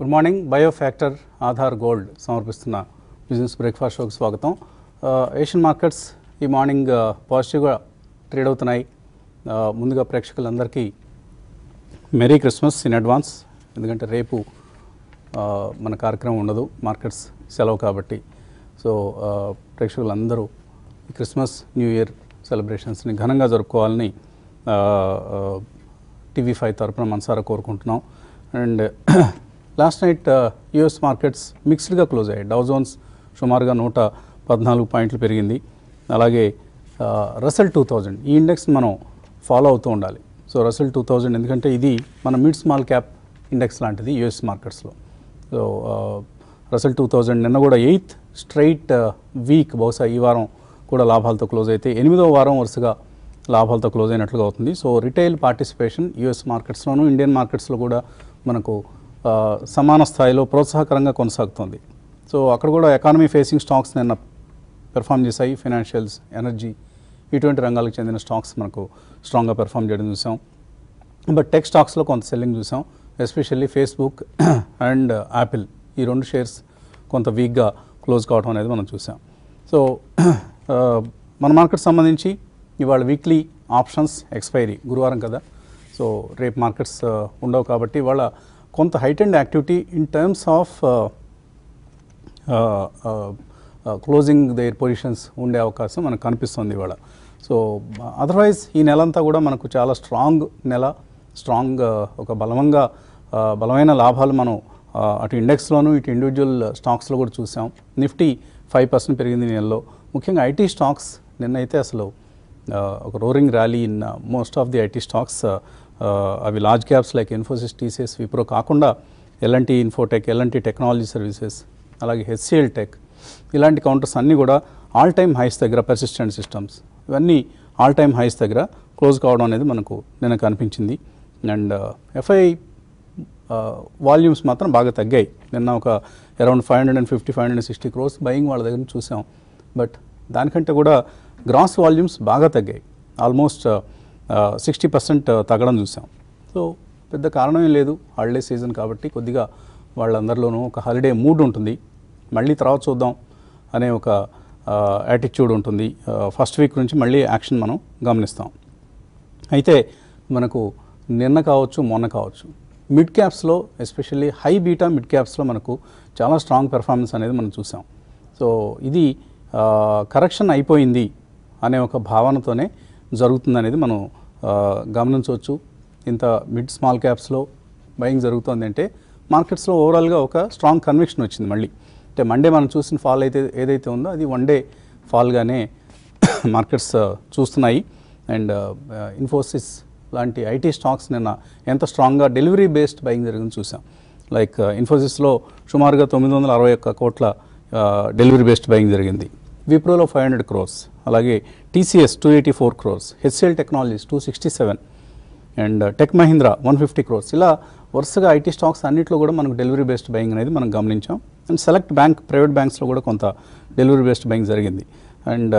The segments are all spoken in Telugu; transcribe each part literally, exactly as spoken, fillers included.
Good morning. Biofactor Aadhaar gold సమర్పిస్తున్న బిజినెస్ బ్రేక్ఫాస్ట్ షోకి స్వాగతం. ఏషియన్ మార్కెట్స్ ఈ మార్నింగ్ పాజిటివ్గా ట్రేడ్ అవుతున్నాయి. ముందుగా ప్రేక్షకులందరికీ మెరీ క్రిస్మస్ ఇన్ అడ్వాన్స్. ఎందుకంటే రేపు మన కార్యక్రమం ఉండదు, మార్కెట్స్ సెలవు కాబట్టి. సో ప్రేక్షకులందరూ క్రిస్మస్ న్యూ ఇయర్ సెలబ్రేషన్స్ని ఘనంగా జరుపుకోవాలని టీవీ ఫైవ్ తరపున మనసారా కోరుకుంటున్నాం. And last night US markets మిక్స్డ్గా క్లోజ్ అయ్యాయి. డౌ జోన్స్ సుమారుగా నూట పద్నాలుగు పాయింట్లు పెరిగింది. అలాగే రసెల్ టూ థౌజండ్ ఈ ఇండెక్స్ మనం ఫాలో అవుతూ ఉండాలి. సో రసెల్ టూ థౌజండ్ ఎందుకంటే ఇది మన మిడ్ స్మాల్ క్యాప్ ఇండెక్స్ లాంటిది యుఎస్ మార్కెట్స్లో. సో రసెల్ టూ థౌజండ్ నిన్న కూడా ఎయిత్ స్ట్రైట్ వీక్, బహుశా ఈ వారం కూడా లాభాలతో క్లోజ్ అయితే ఎనిమిదవ వారం వరుసగా లాభాలతో క్లోజ్ అయినట్లుగా అవుతుంది. సో రిటైల్ పార్టిసిపేషన్ యుఎస్ మార్కెట్స్లోనూ ఇండియన్ మార్కెట్స్లో కూడా మనకు సమాన స్థాయిలో ప్రోత్సాహకరంగా కొనసాగుతుంది. సో అక్కడ కూడా ఎకానమీ ఫేసింగ్ స్టాక్స్ నిన్న పెర్ఫామ్ చేశాయి. ఫైనాన్షియల్స్, ఎనర్జీ ఇటువంటి రంగాలకు చెందిన స్టాక్స్ మనకు స్ట్రాంగ్గా పెర్ఫామ్ చేయడం చూసాం. బట్ టెక్ స్టాక్స్లో కొంత సెల్లింగ్ చూసాం. ఎస్పెషల్లీ ఫేస్బుక్ అండ్ యాపిల్ ఈ రెండు షేర్స్ కొంత వీక్గా క్లోజ్ కావడం అనేది మనం చూసాం. సో మన మార్కెట్ సంబంధించి ఇవాళ వీక్లీ ఆప్షన్స్ ఎక్స్పైరీ గురువారం కదా. సో రేపు మార్కెట్స్ ఉండవు కాబట్టి ఇవాళ కొంత heightened activity in terms of closing their positions ఉండే అవకాశం మనకు కనిపిస్తుంది ఇవాళ. సో అదర్వైజ్ ఈ నెలంతా కూడా మనకు చాలా స్ట్రాంగ్ నెల, స్ట్రాంగ్ ఒక బలవంగా బలమైన లాభాలు మనం అటు ఇండెక్స్లోనూ ఇటు ఇండివిజువల్ స్టాక్స్లో కూడా చూసాం. నిఫ్టీ ఫైవ్ పర్సెంట్ పెరిగింది నెలలో. ముఖ్యంగా ఐటీ స్టాక్స్ నిన్నైతే అసలు ఒక roaring rally in most of the IT stocks. అవి large caps like Infosys, TCS, Wipro కాకుండా LNT Infotech, LNT technology services, అలాగే హెచ్సిఎల్ టెక్ ఇలాంటి కౌంటర్స్ అన్నీ కూడా ఆల్ టైమ్ హైస్ దగ్గర, పర్సిస్టెంట్ సిస్టమ్స్ ఇవన్నీ ఆల్ టైమ్ హైస్ దగ్గర క్లోజ్ కావడం అనేది మనకు నిన్న కనిపించింది. అండ్ ఎఫ్ఐ వాల్యూమ్స్ మాత్రం బాగా తగ్గాయి. నిన్న ఒక around five hundred and fifty five hundred sixty crores buying వాళ్ళ దగ్గర చూసాం. బట్ దానికంటే కూడా గ్రాస్ వాల్యూమ్స్ బాగా తగ్గాయి. ఆల్మోస్ట్ సిక్స్టీ పర్సెంట్ తగ్గడం చూసాం. సో పెద్ద కారణం ఏం లేదు, హాలిడే సీజన్ కాబట్టి కొద్దిగా వాళ్ళందరిలోనూ ఒక హాలిడే మూడ్ ఉంటుంది. మళ్ళీ తర్వాత చూద్దాం అనే ఒక యాటిట్యూడ్ ఉంటుంది. ఫస్ట్ వీక్ నుంచి మళ్ళీ యాక్షన్ మనం గమనిస్తాం. అయితే మనకు నిన్న కావచ్చు, మొన్న కావచ్చు, మిడ్ క్యాప్స్లో ఎస్పెషల్లీ హై బీటా మిడ్ క్యాప్స్లో మనకు చాలా స్ట్రాంగ్ పెర్ఫార్మెన్స్ అనేది మనం చూసాం. సో ఇది కరెక్షన్ అయిపోయింది అనే ఒక భావనతోనే జరుగుతుందనేది మనం గమనించవచ్చు. ఇంత మిడ్ స్మాల్ క్యాప్స్లో బయింగ్ జరుగుతుంది అంటే మార్కెట్స్లో ఓవరాల్గా ఒక స్ట్రాంగ్ కన్విక్షన్ వచ్చింది. మళ్ళీ అంటే మండే మనం చూసిన ఫాల్ అయితే ఏదైతే ఉందో అది వన్ డే ఫాల్గానే మార్కెట్స్ చూస్తున్నాయి. అండ్ ఇన్ఫోసిస్ లాంటి ఐటీ స్టాక్స్ నిన్న ఎంత స్ట్రాంగ్గా డెలివరీ బేస్డ్ బయింగ్ జరిగింది చూసాం. లైక్ ఇన్ఫోసిస్లో సుమారుగా తొమ్మిది వందల అరవై ఒక్క కోట్ల డెలివరీ బేస్డ్ బయింగ్ జరిగింది. విప్రోలో ఫైవ్ హండ్రెడ్ క్రోర్స్, అలాగే TCS two eighty four crores, HCL technologies two sixty seven and tech Mahindra one fifty crores. ఇలా వరుసగా ఐటీ స్టాక్స్ అన్నింటిలో కూడా మనకు డెలివరీ బేస్డ్ బయింగ్ అనేది మనం గమనించాం. అండ్ సెలెక్ట్ బ్యాంక్, ప్రైవేట్ బ్యాంక్స్లో కూడా కొంత డెలివరీ బేస్డ్ బయింగ్ జరిగింది. అండ్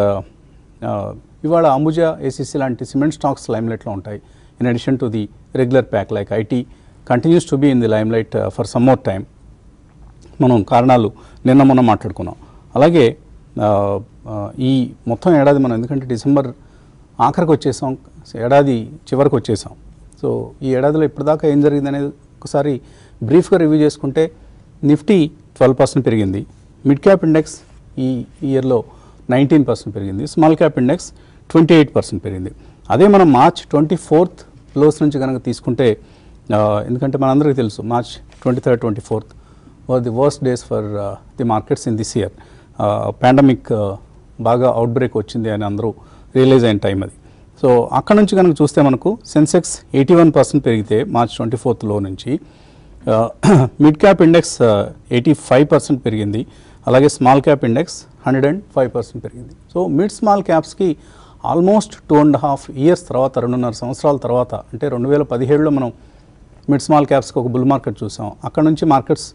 ఇవాళ అంబుజా, ఏసీసీ లాంటి సిమెంట్ స్టాక్స్ లైమ్లైట్లో ఉంటాయి. In addition to the regular pack like IT continues to be in the limelight for some more time. మనం కారణాలు నిన్న మొన్న మాట్లాడుకున్నాం. అలాగే ఈ మొత్తం ఏడాది మనం ఎందుకంటే డిసెంబర్ ఆఖరికి వచ్చేసాం, ఏడాది చివరికి వచ్చేసాం. సో ఈ ఏడాదిలో ఇప్పటిదాకా ఏం జరిగింది అనేది ఒకసారి బ్రీఫ్గా రివ్యూ చేసుకుంటే నిఫ్టీ ట్వెల్వ్ పర్సెంట్ పెరిగింది. మిడ్ క్యాప్ ఇండెక్స్ ఈ ఇయర్లో నైన్టీన్ పర్సెంట్ పెరిగింది. Small cap index twenty eight percent పెరిగింది. అదే మనం మార్చ్ ట్వంటీ ఫోర్త్ లోస్ నుంచి కనుక తీసుకుంటే, ఎందుకంటే మనందరికీ తెలుసు March twenty third twenty fourth were the worst days for the markets in this year. Pandemic బాగా అవుట్బ్రేక్ వచ్చింది అని అందరూ రియలైజ్ అయిన టైం అది. సో అక్కడ నుంచి కనుక చూస్తే మనకు సెన్సెక్స్ ఎయిటీ వన్ పర్సెంట్ పెరిగితే మార్చ్ ట్వంటీ ఫోర్త్ లో నుంచి mid cap index eighty five percent పెరిగింది. అలాగే small cap index hundred and five percent పెరిగింది. సో మిడ్ స్మాల్ క్యాప్స్కి almost two and half years తర్వాత, రెండున్నర సంవత్సరాల తర్వాత, అంటే రెండు వేల పదిహేడులో మనం మిడ్ స్మాల్ క్యాప్స్కి ఒక బుల్ మార్కెట్ చూసాం. అక్కడ నుంచి మార్కెట్స్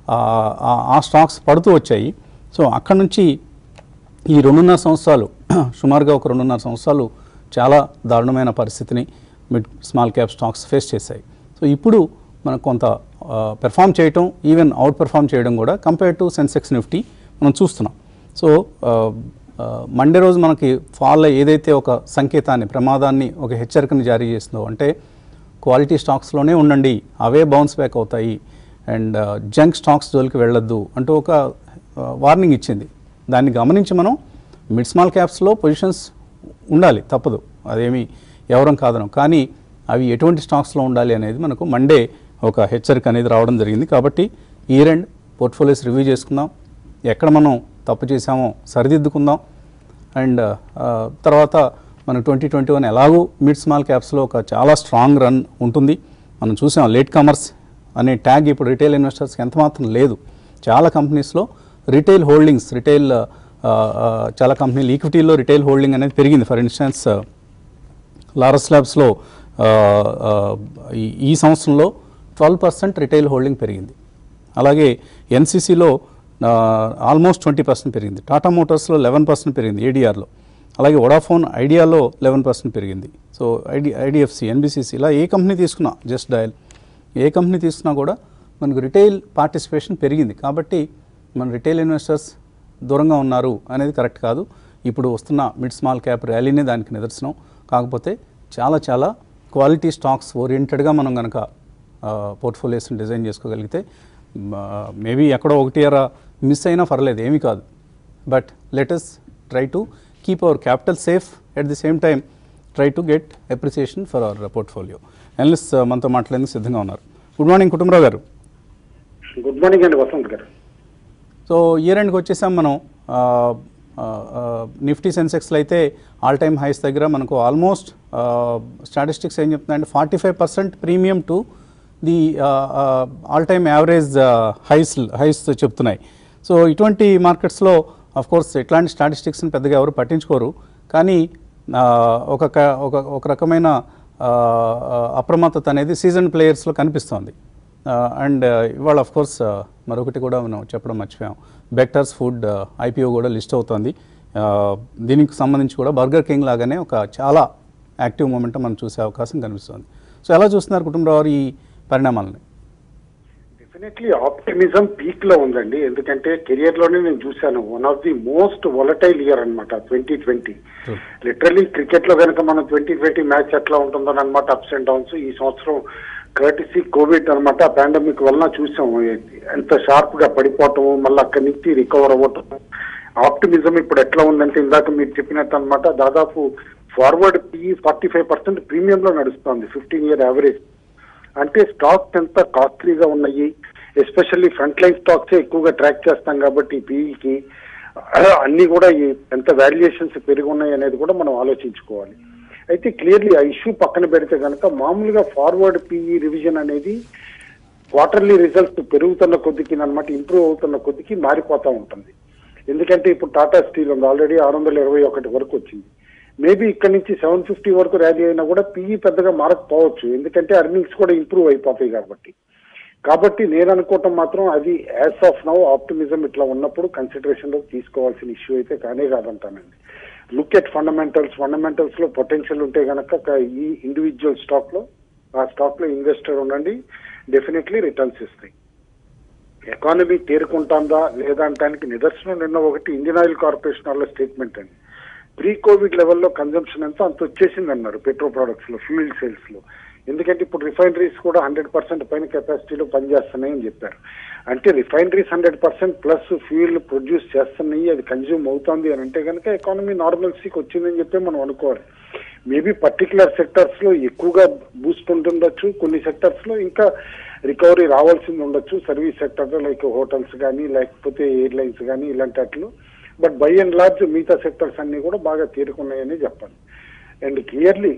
ఆ స్టాక్స్ పడుతూ వచ్చాయి. సో అక్కడ నుంచి ఈ రెండున్నర సంవత్సరాలు సుమారుగా ఒక రెండున్నర సంవత్సరాలు చాలా దారుణమైన పరిస్థితిని mid small cap stocks face చేశాయి. సో ఇప్పుడు మనకు కొంత పెర్ఫామ్ చేయటం, ఈవెన్ అవుట్ పెర్ఫామ్ చేయడం కూడా కంపేర్ టు సెన్సెక్స్ నిఫ్టీ మనం చూస్తున్నాం. సో మండే రోజు మనకి ఫాల్ ఏదైతే ఒక సంకేతాన్ని, ప్రమాదాన్ని, ఒక హెచ్చరికని జారీ చేసిందో, అంటే క్వాలిటీ స్టాక్స్లోనే ఉండండి, అవే బౌన్స్ బ్యాక్ అవుతాయి, అండ్ జంక్ స్టాక్స్ జోలికి వెళ్ళొద్దు అంటూ ఒక వార్నింగ్ ఇచ్చింది. దాన్ని గమనించి మనం మిడ్ స్మాల్ క్యాప్స్లో పొజిషన్స్ ఉండాలి, తప్పదు, అదేమి ఎవరం కాదనం. కానీ అవి ఎటువంటి స్టాక్స్లో ఉండాలి అనేది మనకు మండే ఒక హెచ్చరిక అనేది రావడం జరిగింది. కాబట్టి ఇయర్ ఎండ్ పోర్ట్ఫోలియోస్ రివ్యూ చేసుకుందాం, ఎక్కడ మనం తప్పు చేసామో సరిదిద్దుకుందాం. అండ్ తర్వాత మన ట్వంటీ ట్వంటీ వన్ ఎలాగూ మిడ్ స్మాల్ క్యాప్స్లో ఒక చాలా స్ట్రాంగ్ రన్ ఉంటుంది. మనం చూసాం లేట్ కమర్స్ అనే ట్యాగ్ ఇప్పుడు రిటైల్ ఇన్వెస్టర్స్కి ఎంత మాత్రం లేదు. చాలా కంపెనీస్లో రిటైల్ హోల్డింగ్స్, రిటైల్ చాలా కంపెనీలు ఈక్విటీలో రిటైల్ హోల్డింగ్ అనేది పెరిగింది. ఫర్ ఇన్స్టెన్స్ లారస్ ల్యాబ్స్లో ఈ సంవత్సరంలో ట్వెల్వ్ పర్సెంట్ రిటైల్ హోల్డింగ్ పెరిగింది. అలాగే ఎన్సీసీలో ఆల్మోస్ట్ ట్వంటీ పర్సెంట్ పెరిగింది. టాటా మోటార్స్లో లెవెన్ పర్సెంట్ పెరిగింది ఏడీఆర్లో. అలాగే వొడాఫోన్ ఐడియాలో లెవెన్ పర్సెంట్ పెరిగింది. సో ఐడి ఐడిఎఫ్సి, ఎన్బిసిసి, ఇలా ఏ కంపెనీ తీసుకున్నా, జస్ట్ డయల్ ఏ కంపెనీ తీసుకున్నా కూడా మనకు రిటైల్ పార్టిసిపేషన్ పెరిగింది. కాబట్టి మన రిటైల్ ఇన్వెస్టర్స్ దూరంగా ఉన్నారు అనేది కరెక్ట్ కాదు. ఇప్పుడు వస్తున్న మిడ్ స్మాల్ క్యాప్ ర్యాలీనే దానికి నిదర్శనం. కాకపోతే చాలా చాలా క్వాలిటీ స్టాక్స్ ఓరియంటెడ్గా మనం కనుక పోర్ట్ఫోలియోస్ని డిజైన్ చేసుకోగలిగితే మేబీ ఎక్కడో ఒకటి అరా మిస్ అయినా పర్లేదు, ఏమీ కాదు. But let's try to keep our capital safe, at the same time try to get appreciation for our portfolio. Analyst మనతో మాట్లాడేందుకు సిద్ధంగా ఉన్నారు. గుడ్ మార్నింగ్ కుటుంబరావు గారు. గుడ్ మార్నింగ్ అండి వసంత్ గారు. సో ఇయర్ ఎండ్కి వచ్చేసాం మనం. నిఫ్టీ సెన్సెక్స్లో అయితే ఆల్ టైమ్ హైస్ దగ్గర మనకు ఆల్మోస్ట్ స్టాటిస్టిక్స్ ఏం చెప్తున్నాయంటే forty five percent premium to the all time average highs highs చెప్తున్నాయి. సో ఇటువంటి మార్కెట్స్లో ఆఫ్ కోర్స్ ఇట్లాంటి స్టాటిస్టిక్స్ని పెద్దగా ఎవరు పట్టించుకోరు. కానీ ఒక ఒక ఒక రకమైన అప్రమత్తత అనేది సీజన్ ప్లేయర్స్లో కనిపిస్తోంది. అండ్ ఇవాళ ఆఫ్ కోర్స్ మరొకటి కూడా మనం చెప్పడం మర్చిపోయాం, బెక్టర్స్ ఫుడ్ ఐపీఓ కూడా లిస్ట్ అవుతుంది. దీనికి సంబంధించి కూడా బర్గర్ కింగ్ లాగానే ఒక చాలా యాక్టివ్ మూమెంట్ మనం చూసే అవకాశం కనిపిస్తుంది. సో ఎలా చూస్తున్నారు కుటుంబరావు ఈ పరిణామాలని? డెఫినెట్లీ ఆప్టిమిజం పీక్ లో ఉందండి. ఎందుకంటే కెరియర్ లోనే నేను చూశాను, one of the most volatile year అనమాట ట్వంటీ ట్వంటీ. లిటరలీ క్రికెట్ లో కనుక మనం ట్వంటీ ట్వంటీ మ్యాచ్ ఎట్లా ఉంటుందో అనమాట, అప్స్ అండ్ డౌన్స్. ఈ సంవత్సరం కర్టిసీ కోవిడ్ అనమాట, పాండమిక్ వలన చూసాం ఎంత షార్ప్ గా పడిపోవటం, మళ్ళీ అక్కడి నుంచి రికవర్ అవ్వటం. ఆప్టిమిజం ఇప్పుడు ఎట్లా ఉందంటే ఇందాక మీరు చెప్పినట్టు అనమాట, దాదాపు forward PE forty five percent premium లో నడుస్తుంది ఫిఫ్టీన్ ఇయర్ యావరేజ్. అంటే స్టాక్స్ ఎంత కాస్ట్లీగా ఉన్నాయి, ఎస్పెషల్లీ ఫ్రంట్ లైన్ స్టాక్స్ ఎక్కువగా ట్రాక్ చేస్తాం కాబట్టి పీఈకి అన్ని కూడా ఎంత వాల్యుయేషన్స్ పెరిగి ఉన్నాయి అనేది కూడా మనం ఆలోచించుకోవాలి. అయితే క్లియర్లీ ఆ ఇష్యూ పక్కన పెడితే కనుక మామూలుగా ఫార్వర్డ్ పీఈ రివిజన్ అనేది క్వార్టర్లీ రిజల్ట్స్ పెరుగుతున్న కొద్దికి అనమాట, ఇంప్రూవ్ అవుతున్న కొద్దికి మారిపోతూ ఉంటుంది. ఎందుకంటే ఇప్పుడు టాటా స్టీల్ ఉంది, ఆల్రెడీ ఆరు వందల ఇరవై ఒకటి వరకు వచ్చింది. మేబీ ఇక్కడ నుంచి సెవెన్ ఫిఫ్టీ వరకు ర్యాలీ అయినా కూడా పీఈ పెద్దగా మారకపోవచ్చు, ఎందుకంటే అర్నింగ్స్ కూడా ఇంప్రూవ్ అయిపోతాయి కాబట్టి. కాబట్టి నేను అనుకోవటం మాత్రం అది యాజ్ ఆఫ్ నౌ ఆప్టిమిజం ఇట్లా ఉన్నప్పుడు కన్సిడరేషన్ లో తీసుకోవాల్సిన ఇష్యూ అయితే కానే కాదంటానండి. లుక్ ఎట్ ఫండమెంటల్స్, ఫండమెంటల్స్ లో పొటెన్షియల్ ఉంటే కనుక ఈ ఇండివిజువల్ స్టాక్ లో ఆ స్టాక్ లో ఇన్వెస్టర్ ఉండండి, డెఫినెట్లీ రిటర్న్స్ ఇస్తాయి. ఎకానమీ తేరుకుంటుందా లేదా అంటానికి నిదర్శనం నిన్న ఒకటి ఇండియన్ ఆయిల్ కార్పొరేషన్ వాళ్ళ స్టేట్మెంట్ అండి. ప్రీ కోవిడ్ లెవెల్లో కన్జంప్షన్ ఎంత అంత వచ్చేసింది అన్నారు పెట్రో ప్రొడక్ట్స్ లో, ఫ్యూయల్ సేల్స్ లో. ఎందుకంటే ఇప్పుడు రిఫైనరీస్ కూడా హండ్రెడ్ పర్సెంట్ పైన కెపాసిటీలో పనిచేస్తున్నాయని చెప్పారు. అంటే refineries hundred percent plus fuel produce చేస్తున్నాయి, అది కన్జ్యూమ్ అవుతుంది అని అంటే కనుక ఎకానమీ నార్మల్సీకి వచ్చిందని చెప్పి మనం అనుకోవాలి. మేబీ పర్టికులర్ సెక్టర్స్ లో ఎక్కువగా బూస్ట్ ఉంటుండొచ్చు, కొన్ని సెక్టర్స్ లో ఇంకా రికవరీ రావాల్సింది ఉండొచ్చు. సర్వీస్ సెక్టర్ లో లైక్ హోటల్స్ కానీ లేకపోతే ఎయిర్లైన్స్ కానీ ఇలాంటి వాటిలో. బట్ బై అండ్ లార్జ్ మిగతా సెక్టర్స్ అన్ని కూడా బాగా తీరుకున్నాయని చెప్పాలి. And clearly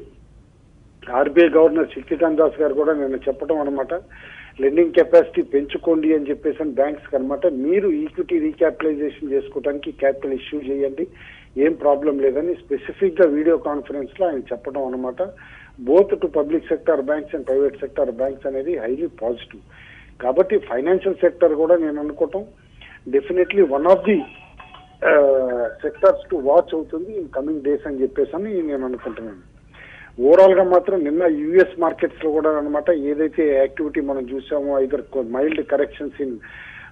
RBI governor Shaktikanta Das గారు కూడా నేను చెప్పడం అనమాట, లెండింగ్ కెపాసిటీ పెంచుకోండి అని చెప్పేసి బ్యాంక్స్ అనమాట, మీరు ఈక్విటీ రీక్యాపిటలైజేషన్ చేసుకోవడానికి క్యాపిటల్ ఇష్యూ చేయండి, ఏం ప్రాబ్లం లేదని స్పెసిఫిక్ గా వీడియో కాన్ఫరెన్స్ లో ఆయన చెప్పడం అనమాట. Both to public sector banks and private sector banks అనేది హైలీ పాజిటివ్. కాబట్టి ఫైనాన్షియల్ సెక్టర్ కూడా నేను అనుకోవటం definitely one of the sectors to watch అవుతుంది ఇన్ కమింగ్ డేస్ అని చెప్పేసి అని నేను అనుకుంటున్నాను. ఓవరాల్ గా మాత్రం నిన్న యుఎస్ మార్కెట్స్ లో కూడా అనమాట ఏదైతే యాక్టివిటీ మనం చూసామో either mild corrections in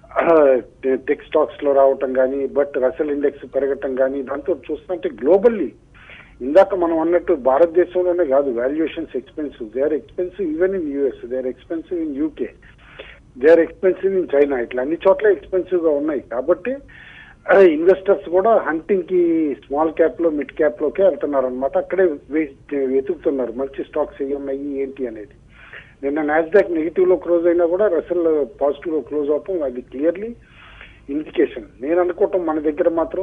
tech stocks లో రావటం కానీ బట్ రసెల్ ఇండెక్స్ పెరగటం కానీ దాంతో చూస్తుంటే గ్లోబల్లీ ఇందాక మనం అన్నట్టు భారతదేశంలోనే కాదు valuations expensive, they are expensive even in US, they are expensive in UK, they are expensive in China, ఇట్లా అన్ని చోట్ల ఎక్స్పెన్సివ్ గా ఉన్నాయి. కాబట్టి ఇన్వెస్టర్స్ కూడా హంటింగ్ కి స్మాల్ క్యాప్ లో మిడ్ క్యాప్ లోకే వెళ్తున్నారు అనమాట. అక్కడే వెతుకుతున్నారు మంచి స్టాక్స్ ఏమున్నాయి ఏంటి అనేది. నిన్న నాస్డాక్ నెగిటివ్ లో క్లోజ్ అయినా కూడా రసెల్ పాజిటివ్ లో క్లోజ్ అవటం అది క్లియర్లీ ఇండికేషన్. నేను అనుకోవటం మన దగ్గర మాత్రం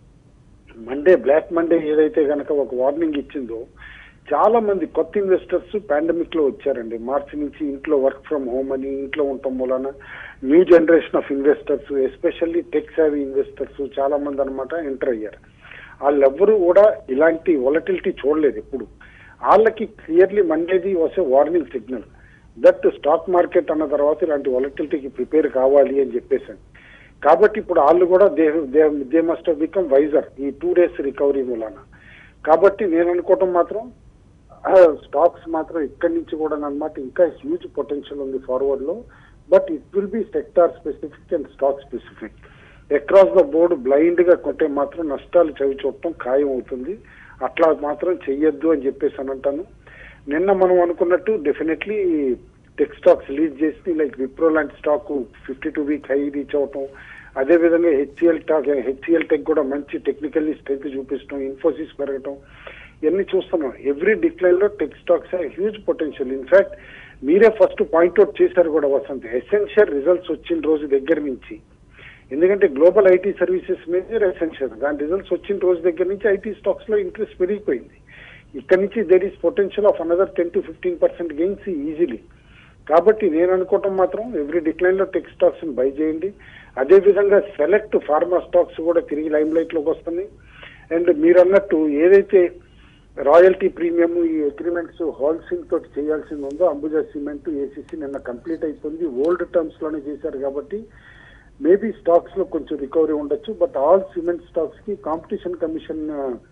మండే బ్లాక్ మండే ఏదైతే గనక ఒక వార్నింగ్ ఇచ్చిందో చాలా మంది కొత్త ఇన్వెస్టర్స్ పాండమిక్ లో వచ్చారండి. మార్చి నుంచి ఇంట్లో వర్క్ ఫ్రమ్ హోమ్ అని ఇంట్లో ఉండటం మూలన new generation of investors especially tech savvy investors చాలా మంది అనమాట ఎంటర్ అయ్యారు. వాళ్ళెవ్వరూ కూడా ఇలాంటి వొలటిలిటీ చూడలేదు ఎప్పుడు. వాళ్ళకి క్లియర్లీ మండేది వచ్చే warning signal that stock market అన్న తర్వాత ఇలాంటి వొలటిలిటీకి ప్రిపేర్ కావాలి అని చెప్పేసాను. కాబట్టి ఇప్పుడు వాళ్ళు కూడా they they must have become wiser ఈ టూ డేస్ రికవరీ మూలాన. కాబట్టి నేను అనుకోవటం మాత్రం స్టాక్స్ మాత్రం ఇక్కడి నుంచి కూడా అనమాట ఇంకా హ్యూజ్ పొటెన్షియల్ ఉంది ఫార్వర్డ్ లో. But it will be sector specific and stock specific. Across the board blind గా కొంటే మాత్రం నష్టాలు చవి చూడటం ఖాయం అవుతుంది. అట్లా మాత్రం చెయ్యొద్దు అని చెప్పేసి అని అంటాను. నిన్న మనం అనుకున్నట్టు డెఫినెట్లీ టెక్ స్టాక్స్ లీడ్ చేసి లైక్ విప్రో లాంటి stock fifty two week high reach అవటం, అదేవిధంగా హెచ్సిఎల్ టాక్ హెచ్సిఎల్ టెక్ కూడా మంచి టెక్నికల్లీ స్ట్రెంత్ చూపించడం, ఇన్ఫోసిస్ పెరగటం ఇవన్నీ చూస్తున్నాం. ఎవ్రీ డిక్లైన్ లో tech stocks huge potential. In fact మీరే ఫస్ట్ పాయింట్అవుట్ చేశారు కూడా వసంత్, ఎసెన్షియల్ రిజల్ట్స్ వచ్చిన రోజు దగ్గర నుంచి, ఎందుకంటే global IT services major Accenture, దాని రిజల్ట్స్ వచ్చిన రోజు దగ్గర నుంచి ఐటీ స్టాక్స్ లో ఇంట్రెస్ట్ పెరిగిపోయింది. ఇక్కడ నుంచి there is potential of another ten to fifteen percent gains easily. కాబట్టి నేను అనుకోవటం మాత్రం ఎవ్రీ డిక్లైన్ లో టెక్ స్టాక్స్ బై చేయండి. అదే విధంగా సెలెక్ట్ ఫార్మా స్టాక్స్ కూడా తిరిగి లైమ్ లైట్ లోకి వస్తున్నాయి. అండ్ మీరు అన్నట్టు ఏదైతే రాయల్టీ ప్రీమియం ఈ అగ్రిమెంట్స్ హోల్సింగ్ తోటి చేయాల్సింది ఉందో అంబుజా సిమెంట్ ఏసీసీ నిన్న కంప్లీట్ అయిపోయింది. ఓల్డ్ టర్మ్స్ లోనే చేశారు కాబట్టి మేబీ స్టాక్స్ లో కొంచెం రికవరీ ఉండొచ్చు. బట్ ఆల్ సిమెంట్ స్టాక్స్ కి కాంపిటీషన్ కమిషన్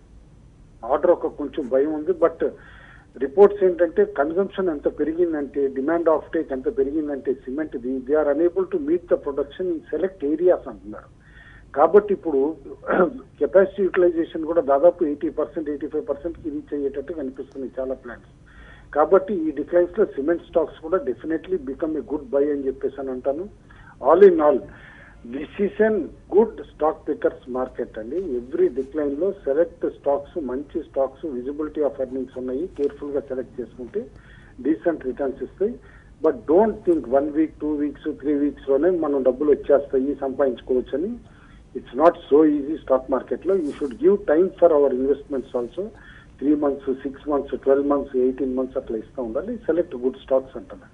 ఆర్డర్ ఒక కొంచెం భయం ఉంది. బట్ రిపోర్ట్స్ ఏంటంటే కన్సంప్షన్ ఎంత పెరిగిందంటే, డిమాండ్ ఆఫ్ టేక్ ఎంత పెరిగిందంటే cement the they are unable to meet the production in select areas అంటున్నారు. కాబట్టి ఇప్పుడు కెపాసిటీ యూటిలైజేషన్ కూడా దాదాపు eighty percent eighty five percent కి రీచ్ అయ్యేటట్టు కనిపిస్తుంది చాలా ప్లాంట్స్. కాబట్టి ఈ డిక్లైన్స్ లో సిమెంట్ స్టాక్స్ కూడా definitely become a good buy అని చెప్పేసి అని అంటాను. All in all this is an good stock pickers market అండి. ఎవ్రీ డిక్లైన్ లో సెలెక్ట్ స్టాక్స్, మంచి స్టాక్స్, విజిబిలిటీ ఆఫ్ ఎర్నింగ్స్ ఉన్నాయి, కేర్ఫుల్ గా సెలెక్ట్ చేసుకుంటే డీసెంట్ రిటర్న్స్ ఇస్తాయి. But don't think one week two weeks three weeks లోనే మనం డబ్బులు వచ్చేస్తాయి సంపాదించుకోవచ్చు అని. It's not so easy stock market లో. You should give time for our investments also. Three months six months twelve months eighteen months అట్లా ఇస్తూ ఉండాలి. సెలెక్ట్ గుడ్ స్టాక్స్ అంటున్నాను.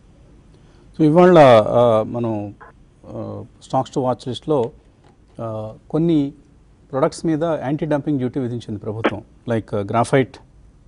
సో ఇవాళ మనం స్టాక్స్ టు వాచ్ లిస్ట్లో కొన్ని ప్రొడక్ట్స్ మీద యాంటీ డంపింగ్ డ్యూటీ విధించింది ప్రభుత్వం. లైక్ గ్రాఫైట్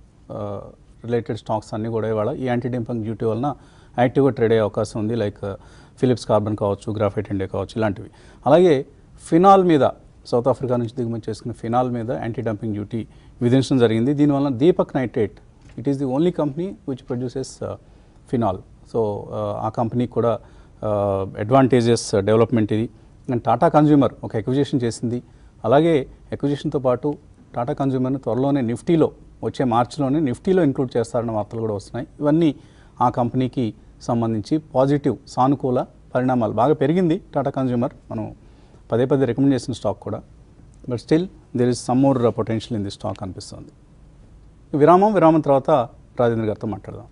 రిలేటెడ్ స్టాక్స్ అన్నీ కూడా ఇవాళ ఈ యాంటీ డంపింగ్ డ్యూటీ వలన యాక్టివ్గా ట్రేడ్ అయ్యే అవకాశం ఉంది. లైక్ ఫిలిప్స్ కార్బన్ కావచ్చు, గ్రాఫైట్ ఇండియా కావచ్చు, ఇలాంటివి. అలాగే ఫినాల్ మీద, సౌత్ ఆఫ్రికా నుంచి దిగుమతి చేసుకున్న ఫినాల్ మీద యాంటీ డంపింగ్ డ్యూటీ విధించడం జరిగింది. దీనివల్ల Deepak nitrate, it is the only company which produces phenol. So ఆ కంపెనీకి కూడా అడ్వాంటేజెస్ డెవలప్మెంట్ ఇది. అండ్ టాటా కన్జ్యూమర్ ఒక ఎక్విజిషన్ చేసింది. అలాగే ఎక్విజిషన్తో పాటు టాటా కన్జ్యూమర్ని త్వరలోనే నిఫ్టీలో, వచ్చే మార్చిలోనే నిఫ్టీలో ఇంక్లూడ్ చేస్తారన్న వార్తలు కూడా వస్తున్నాయి. ఇవన్నీ ఆ కంపెనీకి సంబంధించి పాజిటివ్ సానుకూల పరిణామాలు. బాగా పెరిగింది టాటా కన్జ్యూమర్, మనం పదే పదే రికమెండ్ చేసిన స్టాక్ కూడా. But still there is some more potential in the stock అనిపిస్తుంది. విరామం విరామం తర్వాత రాజేంద్ర గారితో మాట్లాడదాం.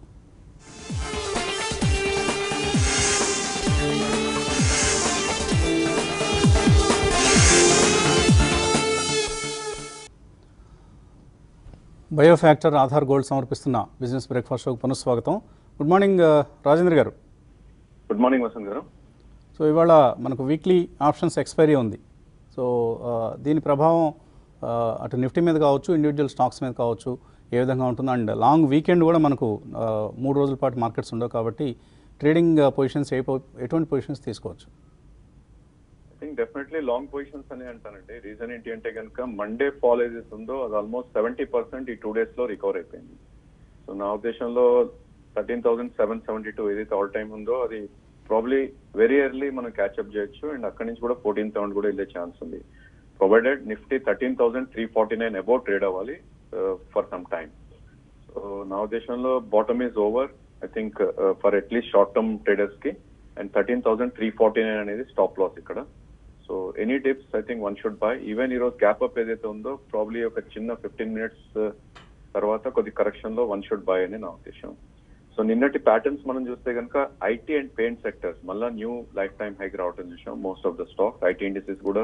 బయోఫ్యాక్టర్ ఆధార్ గోల్డ్ సమర్పిస్తున్న బిజినెస్ బ్రేక్ఫాస్ట్ షోకి పునఃస్వాగతం. గుడ్ మార్నింగ్ రాజేంద్ర గారు. గుడ్ మార్నింగ్ వసంత్ గారు. సో ఇవాళ మనకు వీక్లీ ఆప్షన్స్ ఎక్స్పైరీ ఉంది. సో దీని ప్రభావం అటు నిఫ్టీ మీద కావచ్చు, ఇండివిజువల్ స్టాక్స్ మీద కావచ్చు, ఏ విధంగా ఉంటుంది? అండ్ లాంగ్ వీకెండ్ కూడా మనకు మూడు రోజుల పాటు మార్కెట్స్ ఉండవు కాబట్టి ట్రేడింగ్ పొజిషన్స్ ఏ ఎటువంటి పొజిషన్స్ తీసుకోవచ్చు? I think definitely long positions అని అంటానండి. రీజన్ ఏంటి అంటే కనుక మండే ఫాల్ ఏదైతే ఉందో అది ఆల్మోస్ట్ సెవెంటీ పర్సెంట్ ఈ టూ డేస్ లో రికవర్ అయిపోయింది. సో నా ఉద్దేశంలో thirteen thousand seven seventy two ఏదైతే ఆల్ టైమ్ ఉందో అది ప్రాబ్లీ వెరీ ఎర్లీ మనం క్యాచ్అప్ చేయొచ్చు అండ్ అక్కడి నుంచి కూడా ఫోర్టీన్ థౌసండ్ కూడా వెళ్ళే ఛాన్స్ ఉంది. Provided Nifty thirteen thousand three forty nine about trade అవ్వాలి ఫర్ సమ్ టైమ్. సో నా ఉద్దేశంలో bottom is over I think for at least short term traders కి, and thirteen thousand three forty nine అనేది స్టాప్ లాస్ ఇక్కడ. So any dips I think one should buy. Even ఈ రోజు గ్యాప్ అప్ ఏదైతే ఉందో ప్రాబ్లీ ఒక చిన్న ఫిఫ్టీన్ మినిట్స్ తర్వాత కొద్ది కరెక్షన్ లో వన్ షుడ్ బై అని నా ఉద్దేశం. సో నిన్నటి ప్యాటర్న్స్ మనం చూస్తే కనుక ఐటీ అండ్ పెయింట్ సెక్టర్స్ మళ్ళా న్యూ లైఫ్ టైమ్ హైక్ రావటం చూసాం. Most of the stock IT indices కూడా